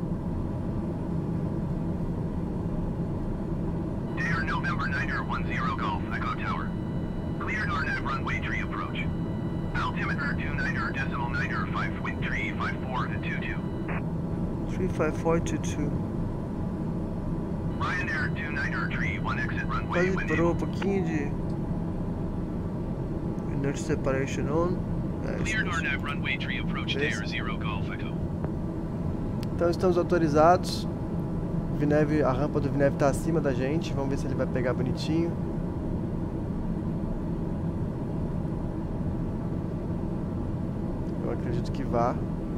S2: Dare November niner one zero Golf Echo Tower. Cleared Arnav runway tree approach. Altimeter two niner decimal niner five wind tree five four to two two.
S1: three five four two two.
S2: Ryanair two niner three one exit runway
S1: Quase
S2: when
S1: parou um
S2: able.
S1: pouquinho de Inert separation on. É, isso
S2: Cleared
S1: mesmo.
S2: Arnav runway tree approach
S1: Esse.
S2: Dare zero Golf Echo.
S1: Então estamos autorizados. Vineve, a rampa do Vineve está acima da gente. Vamos ver se ele vai pegar bonitinho. Eu acredito que vá.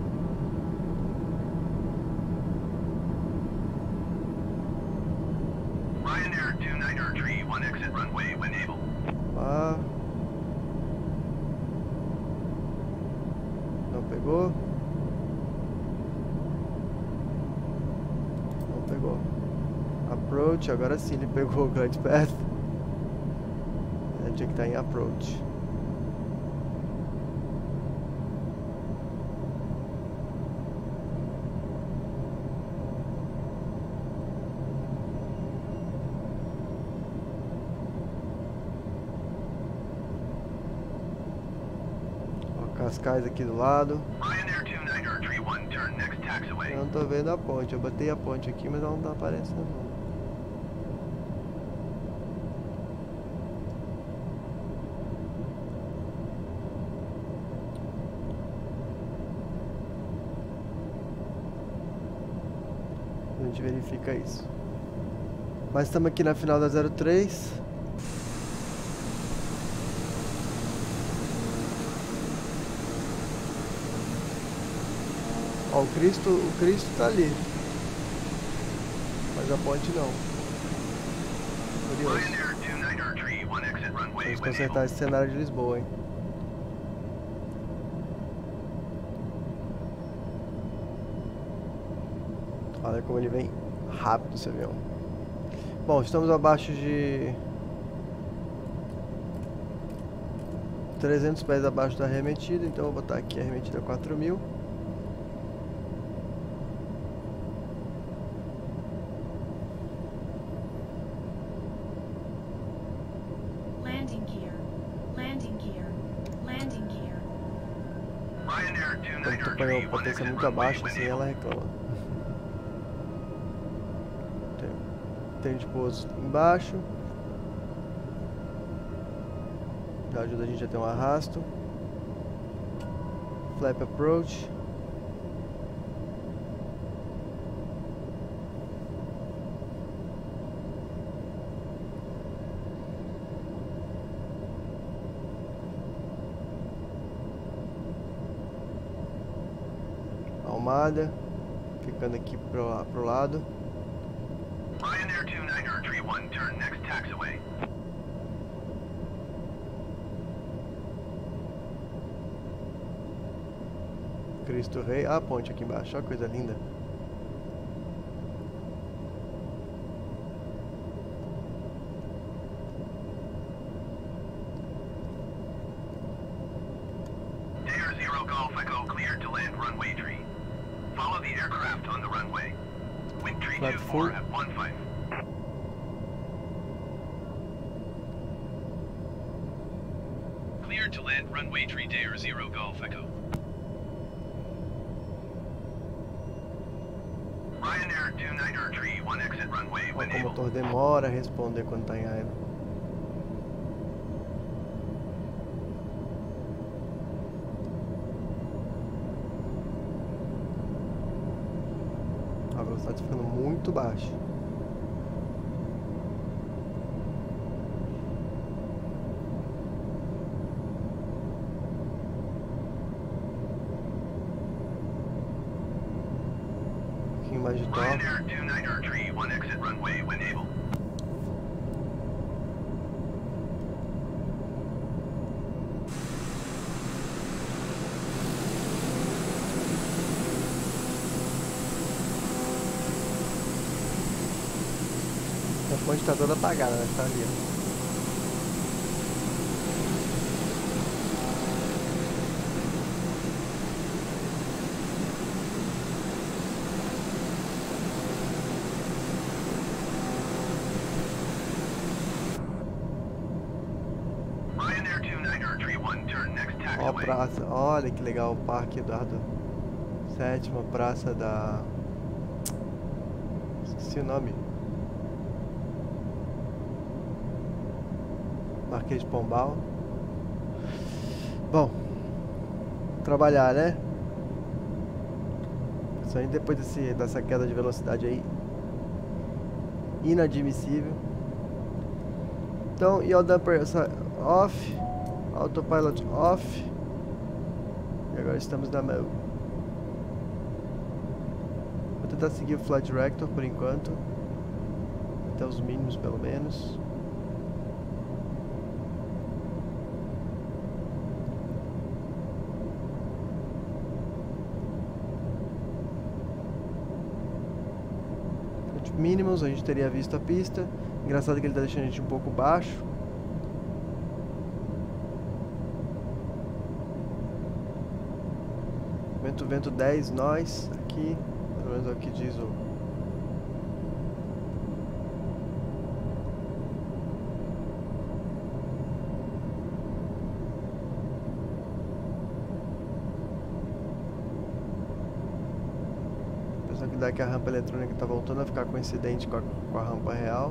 S2: Ryanair two niner three one exit runway when able.
S1: Vá. Não pegou. Não pegou. Approach, agora sim ele pegou o Glide Path. Ele tinha que estar em approach. Ó, Cascais aqui do lado.
S2: Ryanair two niner three one turn next taxiway.
S1: Eu não tô vendo a ponte. Eu botei a ponte aqui, mas ela não tá aparecendo. Não. A gente verifica isso. Mas estamos aqui na final da zero três. Ó, o Cristo, o Cristo tá ali. Mas a ponte não. Curioso.
S2: Ryanair two niner three one exit runway
S1: Vamos
S2: when
S1: consertar
S2: able.
S1: esse cenário de Lisboa, hein? Olha como ele vem rápido esse avião. Bom, estamos abaixo de trezentos pés abaixo da arremetida, então eu vou botar aqui a arremetida quatro mil.
S3: Landing gear. Landing gear. Landing gear.
S2: Ryanair two
S1: Quando tu
S2: niner
S1: põe
S2: three
S1: a
S2: one
S1: potência
S2: exit
S1: muito
S2: runway
S1: abaixo,
S2: when
S1: assim
S2: able.
S1: ela reclama. Tem, tem de pouso embaixo. Já ajuda a gente a ter um arrasto. Flap approach. retomada, ficando aqui pro, pro lado.
S2: Ryanair two niner three one, turn next taxiway.
S1: Cristo Rei. Ah, a ponte aqui embaixo, olha que coisa linda.
S2: Dare zero Golf Echo cleared to land runway tree. Follow the aircraft on the runway. Wind tree
S1: Flat
S2: two
S1: full.
S2: four at one five. Cleared to land runway tree Dare zero Golf Echo. Ryanair two niner three one exit runway
S1: Olha
S2: when
S1: como o
S2: able.
S1: motor demora a responder quando está em raiva. A velocidade ficando muito baixa. Um pouquinho mais de top.
S2: Ryanair two niner three one exit runway when able.
S1: A fonte está toda apagada, né? Tá ali, ó.
S2: Ryanair two niner three one, turn next
S1: Ó a
S2: taxiway.
S1: praça, olha que legal o Parque Eduardo sétimo, praça da... Esqueci o nome. Marquês de Pombal. Bom, trabalhar, né? Principalmente depois desse, dessa queda de velocidade aí. Inadmissível. Então, e o damper off, autopilot off. E agora estamos na mão. Vou tentar seguir o Flight Director por enquanto. Até os mínimos pelo menos. Mínimos, a gente teria visto a pista. Engraçado que ele está deixando a gente um pouco baixo. Vento, vento dez, nós aqui. Pelo menos é o que diz o... que dá que a rampa eletrônica está voltando a ficar coincidente com a, com a rampa real.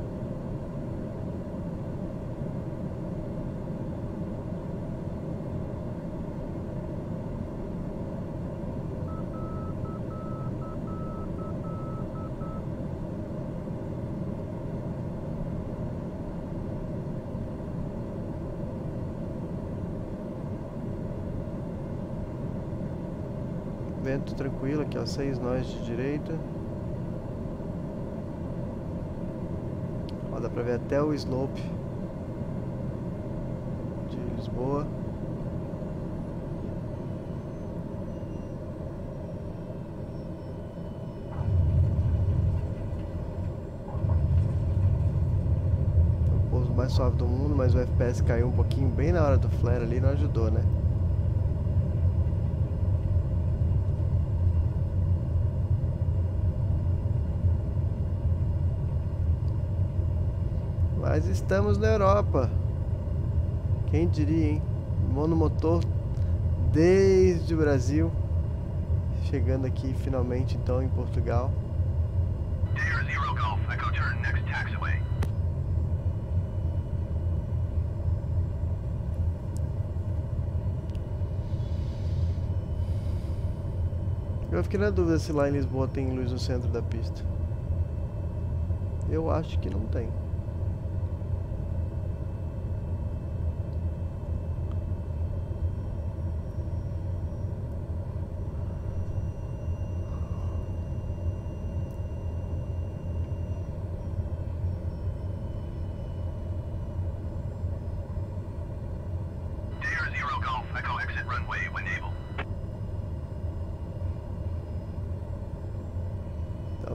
S1: Vento tranquilo aqui, ó, seis nós de direita. Ó, dá pra ver até o slope de Lisboa. O pouso mais suave do mundo, mas o F P S caiu um pouquinho bem na hora do flare ali, não ajudou, né? Mas estamos na Europa. Quem diria, hein? Monomotor desde o Brasil. Chegando aqui finalmente então em Portugal.
S2: Dare zero Golf Echo, turn next taxiway.
S1: Eu fiquei na dúvida se lá em Lisboa tem luz no centro da pista. Eu acho que não tem.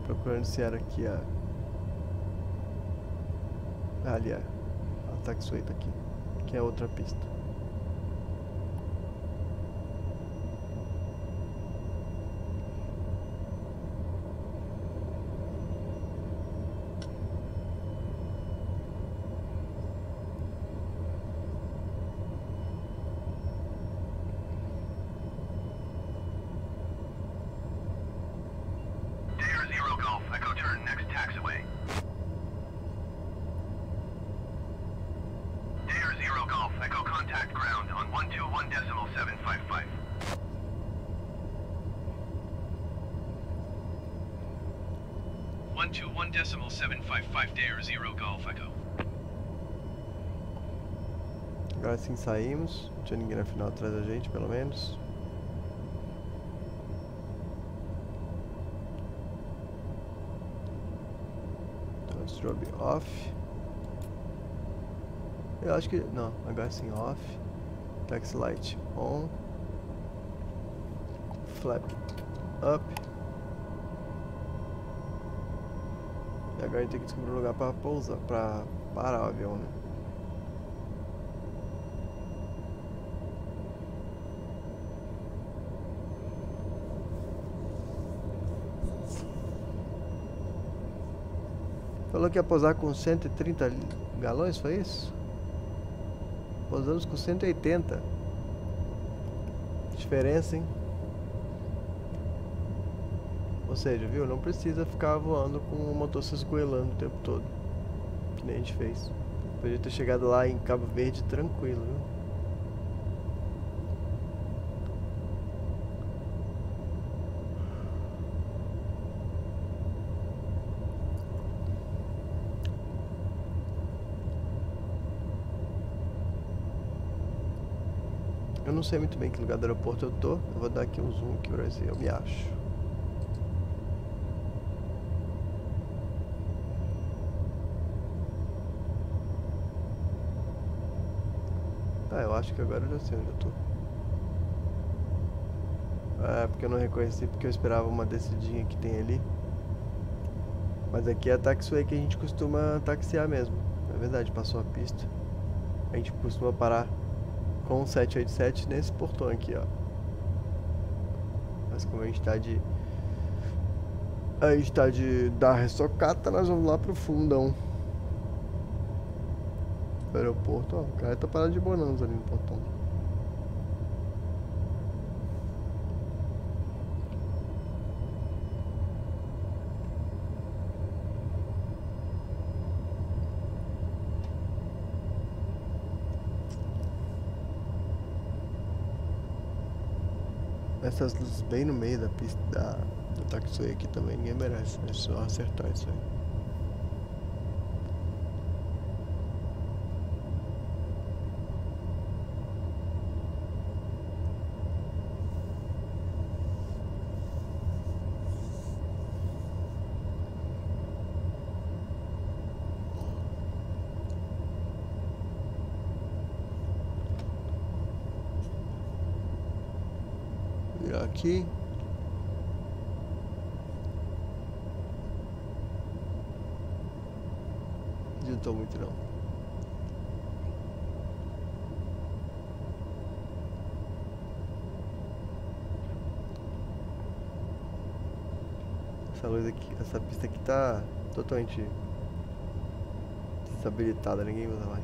S1: Procurando se era aqui a... Ah, ali é. A taxiway tá aqui. Que é outra pista.
S2: one two one decimal seven five five Dare Zero Golf Echo.
S1: Agora sim saímos. Não tinha ninguém na final atrás da gente, pelo menos. Então, strobe off. Eu acho que... Não, agora sim off. Taxi light on. Flap up. E agora a gente tem que descobrir um lugar pra pousar, pra parar o avião, né? Falou que ia pousar com cento e trinta galões, foi isso? Pousamos com cento e oitenta. Diferença, hein? Ou seja, viu? Não precisa ficar voando com o motor se esgoelando o tempo todo. Que nem a gente fez. Podia ter chegado lá em Cabo Verde tranquilo, viu? Eu não sei muito bem que lugar do aeroporto eu tô. Eu vou dar aqui um zoom aqui pra ver se eu me acho. Ah, eu acho que agora eu já sei onde eu tô. Ah, porque eu não reconheci, porque eu esperava uma descidinha que tem ali. Mas aqui é a taxiway que a gente costuma taxiar mesmo. É verdade, passou a pista. A gente costuma parar com o sete oito sete nesse portão aqui, ó. Mas como a gente tá de... A gente tá de dar ressocata, nós vamos lá pro fundão. Do aeroporto, ó. O cara tá parado de bonança ali no portão. Essas luzes bem no meio da pista da, da taxiway aqui também, ninguém merece. É só acertar isso aí. Virar aqui. Não adiantou muito não. Essa luz aqui, essa pista aqui tá totalmente desabilitada, ninguém usa mais.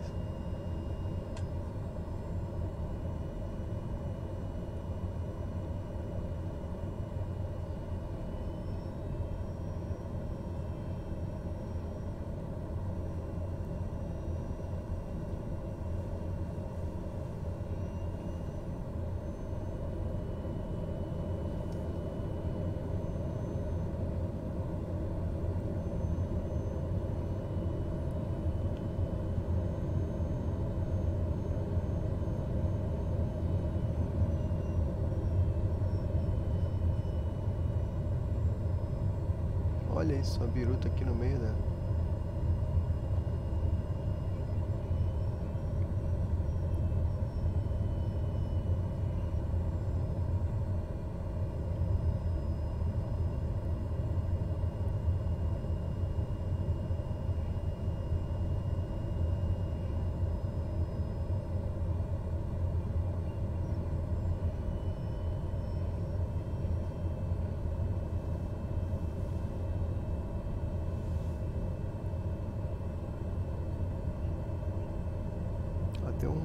S1: Olha isso, a biruta aqui no meio da...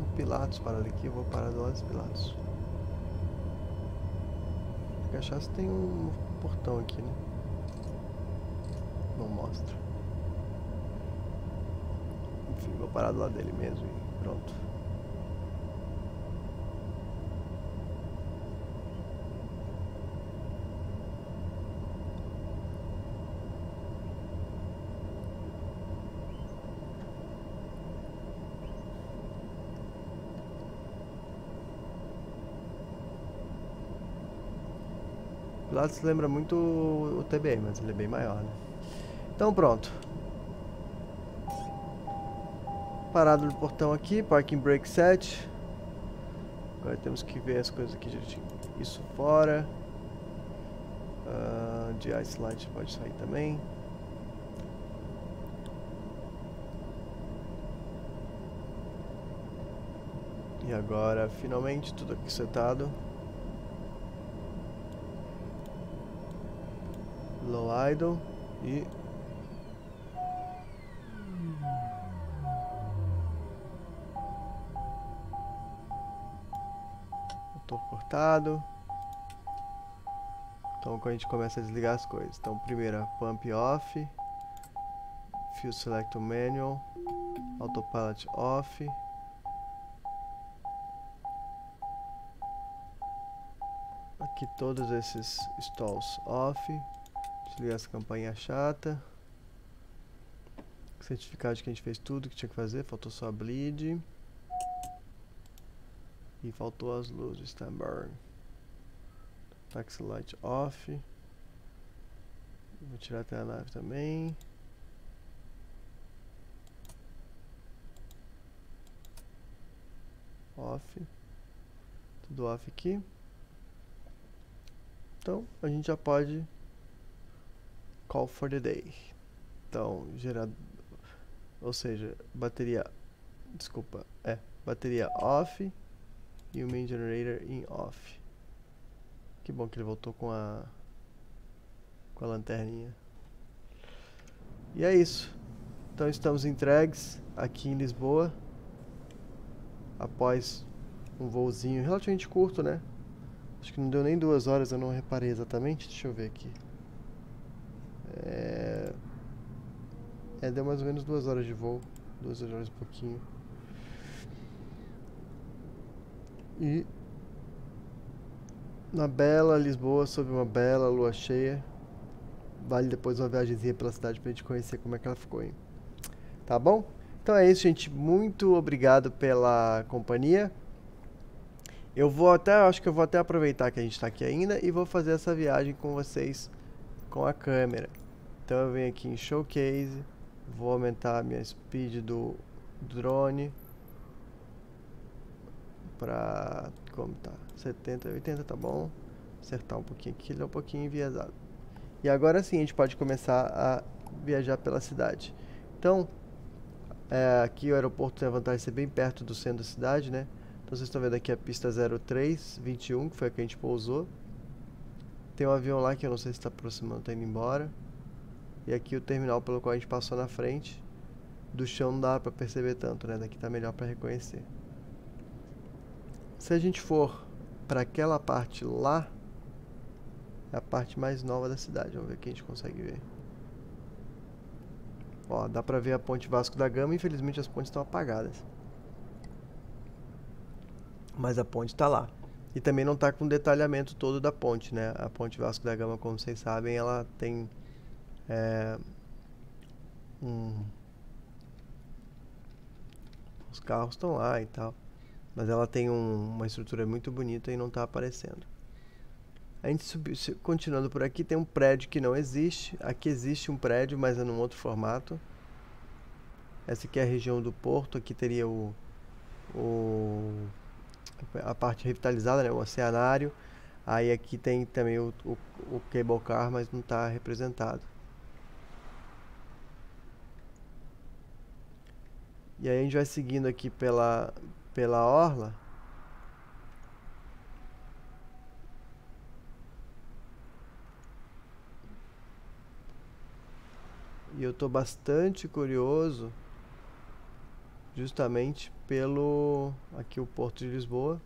S1: Pilatos parado aqui, eu vou parar do lado dos Pilatos. Cachaça tem um portão aqui, né? Não mostra. Enfim, vou parar do lado dele mesmo e pronto. Pilatos lembra muito o T B M, mas ele é bem maior, né? Então pronto. Parado no portão aqui, parking brake set. Agora temos que ver as coisas aqui, gente. Isso fora. Uh, de ice light pode sair também. E agora, finalmente, tudo aqui setado. Low idle e motor cortado. Então quando a gente começa a desligar as coisas. Então primeiro a pump off, fuel selector manual, autopilot off. Aqui todos esses stalls off. Desligar essa campainha chata. Certificado de que a gente fez tudo que tinha que fazer. Faltou só a bleed. E faltou as luzes, tá? Burn. Taxi light off. Vou tirar até a nave também. Off. Tudo off aqui. Então a gente já pode call for the day. Então, gerador, ou seja, bateria, desculpa, é, bateria off e o main generator em off. Que bom que ele voltou com a com a lanterninha. E é isso. Então estamos entregues aqui em Lisboa após um voozinho relativamente curto, né? Acho que não deu nem duas horas, eu não reparei exatamente. Deixa eu ver aqui. É... é, deu mais ou menos duas horas de voo. Duas horas e pouquinho. E na bela Lisboa, sob uma bela lua cheia. Vale depois uma viagemzinha pela cidade pra gente conhecer como é que ela ficou, hein? Tá bom? Então é isso, gente. Muito obrigado pela companhia. Eu vou até, acho que eu vou até aproveitar que a gente está aqui ainda e vou fazer essa viagem com vocês com a câmera. Então eu venho aqui em Showcase, vou aumentar a minha speed do drone para, como tá, setenta, oitenta, tá bom. Acertar um pouquinho aqui, ele é um pouquinho enviesado. E agora sim a gente pode começar a viajar pela cidade. Então, é, aqui o aeroporto tem a vantagem de ser bem perto do centro da cidade, né? Então vocês estão vendo aqui a pista zero três vinte e um, que foi a que a gente pousou. Tem um avião lá que eu não sei se está aproximando, está indo embora. E aqui o terminal pelo qual a gente passou na frente. Do chão não dá para perceber tanto, né? Daqui tá melhor para reconhecer. Se a gente for para aquela parte lá, é a parte mais nova da cidade. Vamos ver o que a gente consegue ver. Ó, dá para ver a ponte Vasco da Gama. Infelizmente as pontes estão apagadas. Mas a ponte está lá. E também não está com o detalhamento todo da ponte, né? A ponte Vasco da Gama, como vocês sabem, ela tem é, um, os carros estão lá e tal, mas ela tem um, uma estrutura muito bonita e não está aparecendo. A gente subiu, continuando por aqui, tem um prédio que não existe. Aqui existe um prédio, mas é num outro formato. Essa aqui é a região do porto. Aqui teria o, o a parte revitalizada, né, o oceanário. Aí aqui tem também o, o, o cable car, mas não está representado. E aí a gente vai seguindo aqui pela, pela orla. E eu estou bastante curioso justamente pelo aqui o Porto de Lisboa,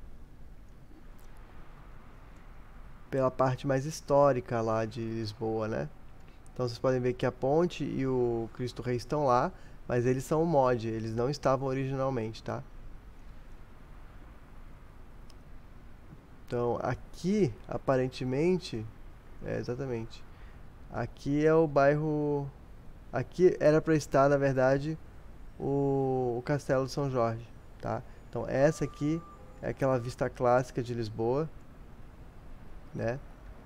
S1: pela parte mais histórica lá de Lisboa, né? Então vocês podem ver que a ponte e o Cristo Rei estão lá, mas eles são um mod, eles não estavam originalmente, tá? Então aqui, aparentemente, é exatamente, aqui é o bairro, aqui era para estar, na verdade, o, o Castelo de São Jorge, tá? Então essa aqui é aquela vista clássica de Lisboa, né?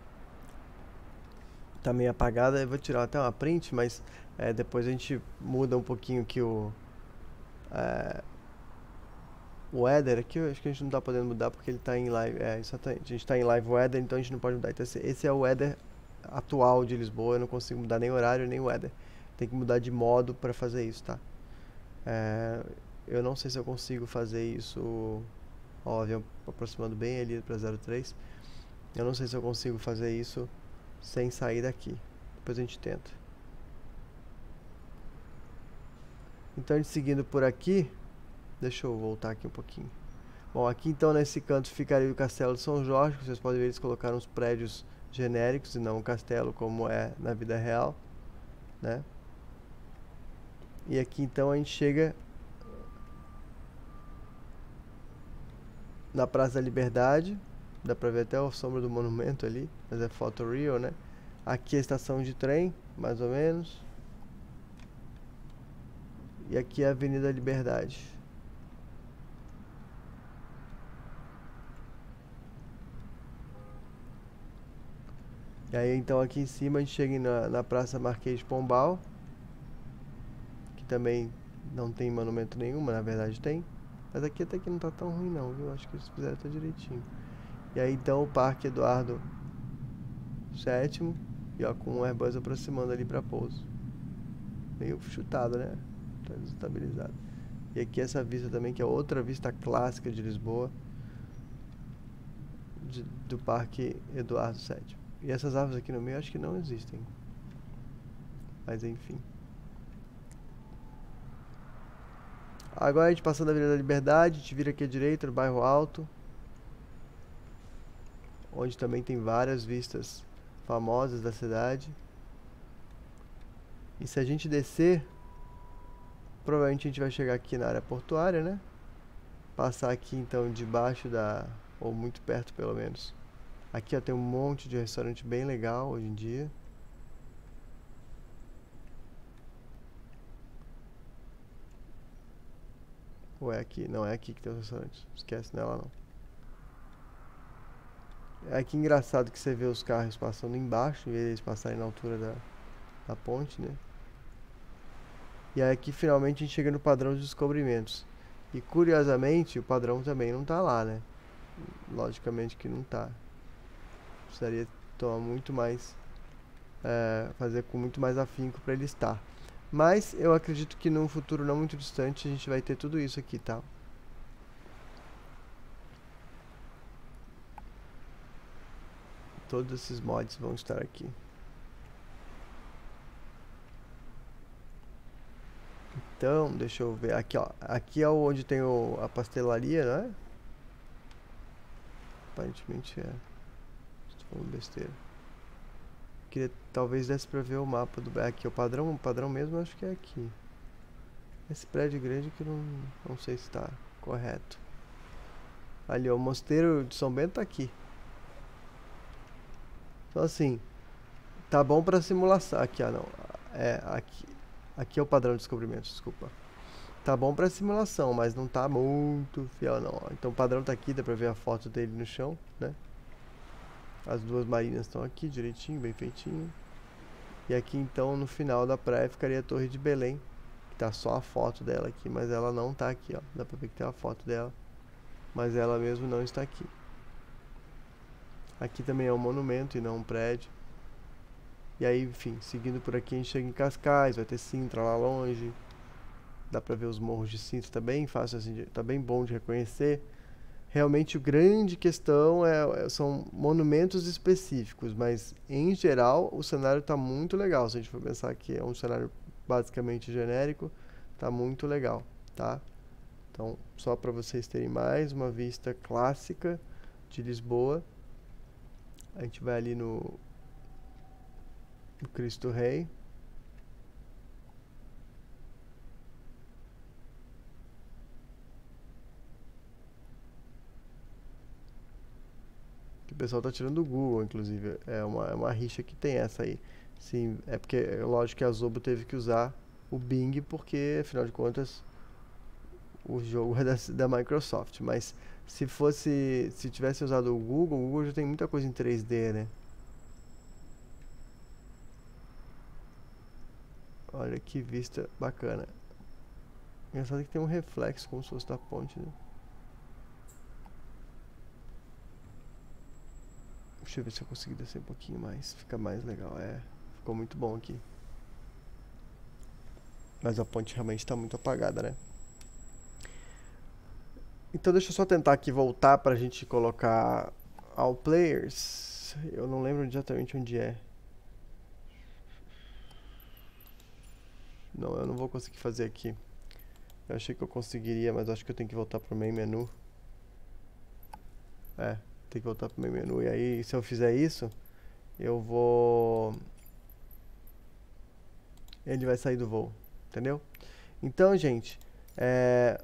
S1: Tá meio apagada, eu vou tirar até uma print, mas é, depois a gente muda um pouquinho aqui o é, o weather aqui. Eu acho que a gente não tá podendo mudar porque ele tá em live, é, exatamente, a gente tá em live weather, então a gente não pode mudar. Então esse, esse é o weather atual de Lisboa, eu não consigo mudar nem horário nem weather, tem que mudar de modo para fazer isso, tá? É, eu não sei se eu consigo fazer isso, ó, o avião aproximando bem ali para zero três, eu não sei se eu consigo fazer isso sem sair daqui. Depois a gente tenta. Então, a gente seguindo por aqui, deixa eu voltar aqui um pouquinho. Bom, aqui então nesse canto ficaria o Castelo de São Jorge. Vocês podem ver, eles colocaram uns prédios genéricos e não um castelo como é na vida real, né? E aqui então a gente chega na Praça da Liberdade. Dá pra ver até a sombra do monumento ali, mas é foto real, né? Aqui é a estação de trem, mais ou menos. E aqui é a Avenida Liberdade. E aí então aqui em cima a gente chega na, na Praça Marquês de Pombal, que também não tem monumento nenhum, mas na verdade tem. Mas aqui até que não tá tão ruim não, viu? Acho que eles fizeram até direitinho. E aí então o Parque Eduardo sétimo, e ó, com o Airbus aproximando ali para pouso. Meio chutado, né? Tá desestabilizado. E aqui essa vista também, que é outra vista clássica de Lisboa, de, do Parque Eduardo sétimo. E essas árvores aqui no meio acho que não existem. Mas enfim. Agora a gente passando a Avenida da Liberdade, a gente vira aqui à direita, no bairro Alto, onde também tem várias vistas famosas da cidade. E se a gente descer, provavelmente a gente vai chegar aqui na área portuária, né? Passar aqui então debaixo da, ou muito perto pelo menos. Aqui ó, tem um monte de restaurante bem legal hoje em dia. Ou é aqui? Não, é aqui que tem os restaurantes. Esquece nela não. É aqui engraçado que você vê os carros passando embaixo, em vez de eles passarem na altura da, da ponte, né? E aí aqui finalmente a gente chega no padrão de descobrimentos. E curiosamente o padrão também não tá lá, né? Logicamente que não tá. Precisaria tomar muito mais, é, fazer com muito mais afinco para ele estar. Mas eu acredito que num futuro não muito distante a gente vai ter tudo isso aqui, tá? Todos esses mods vão estar aqui. Então, deixa eu ver. Aqui, ó. Aqui é onde tem o, a pastelaria, não é? Aparentemente é. Estou falando besteira. Queria, talvez desse pra ver o mapa do... Aqui, o padrão, o padrão mesmo acho que é aqui. Esse prédio grande que não, não sei se está correto. Ali, ó, o Mosteiro de São Bento tá aqui. Então assim, tá bom pra simulação. Aqui, ah não. É, aqui. Aqui é o padrão de descobrimento, desculpa. Tá bom pra simulação, mas não tá muito fiel não. Então o padrão tá aqui, dá pra ver a foto dele no chão, né? As duas marinas estão aqui direitinho, bem feitinho. E aqui então no final da praia ficaria a Torre de Belém, que tá só a foto dela aqui, mas ela não tá aqui, ó. Dá pra ver que tem a foto dela, mas ela mesmo não está aqui. Aqui também é um monumento e não um prédio. E aí, enfim, seguindo por aqui a gente chega em Cascais, vai ter Sintra lá longe. Dá pra ver os morros de Sintra, tá bem fácil assim, de, tá bem bom de reconhecer. Realmente, a grande questão é, são monumentos específicos, mas em geral o cenário tá muito legal. Se a gente for pensar que é um cenário basicamente genérico, tá muito legal. tá? Então, só para vocês terem mais uma vista clássica de Lisboa. A gente vai ali no, no Cristo Rei. O pessoal tá tirando do Google, inclusive. É uma, é uma rixa que tem essa aí. Sim, é porque é lógico que a Zobo teve que usar o Bing, porque afinal de contas o jogo é da, da Microsoft. Mas se fosse, se tivesse usado o Google, o Google já tem muita coisa em três D, né? Olha que vista bacana. Engraçado que tem um reflexo como se fosse da ponte, né? Deixa eu ver se eu consigo descer um pouquinho mais. Fica mais legal. É, ficou muito bom aqui. Mas a ponte realmente está muito apagada, né? Então deixa eu só tentar aqui voltar pra gente colocar All Players. Eu não lembro exatamente onde é. Não, eu não vou conseguir fazer aqui. Eu achei que eu conseguiria, mas acho que eu tenho que voltar pro main menu. É, tem que voltar pro main menu. E aí, se eu fizer isso, eu vou... Ele vai sair do voo, entendeu? Então, gente, é...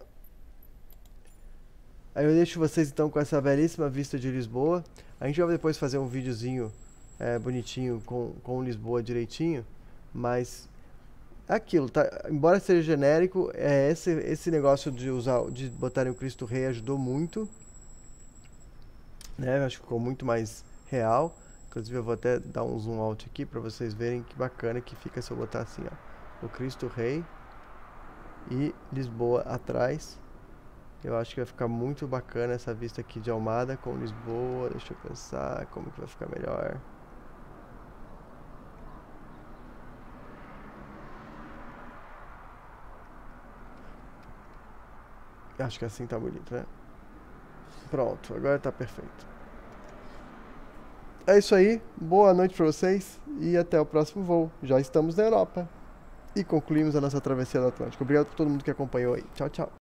S1: aí eu deixo vocês então com essa belíssima vista de Lisboa. A gente vai depois fazer um videozinho é, bonitinho com, com Lisboa direitinho. Mas aquilo, tá? Embora seja genérico, é, esse, esse negócio de usar, de botarem o Cristo Rei ajudou muito, né? Acho que ficou muito mais real. Inclusive eu vou até dar um zoom out aqui para vocês verem que bacana que fica se eu botar assim, ó, o Cristo Rei e Lisboa atrás. Eu acho que vai ficar muito bacana essa vista aqui de Almada com Lisboa. Deixa eu pensar como que vai ficar melhor. Acho que assim tá bonito, né? Pronto, agora tá perfeito. É isso aí, boa noite pra vocês e até o próximo voo. Já estamos na Europa e concluímos a nossa travessia do Atlântico. Obrigado por todo mundo que acompanhou aí. Tchau, tchau.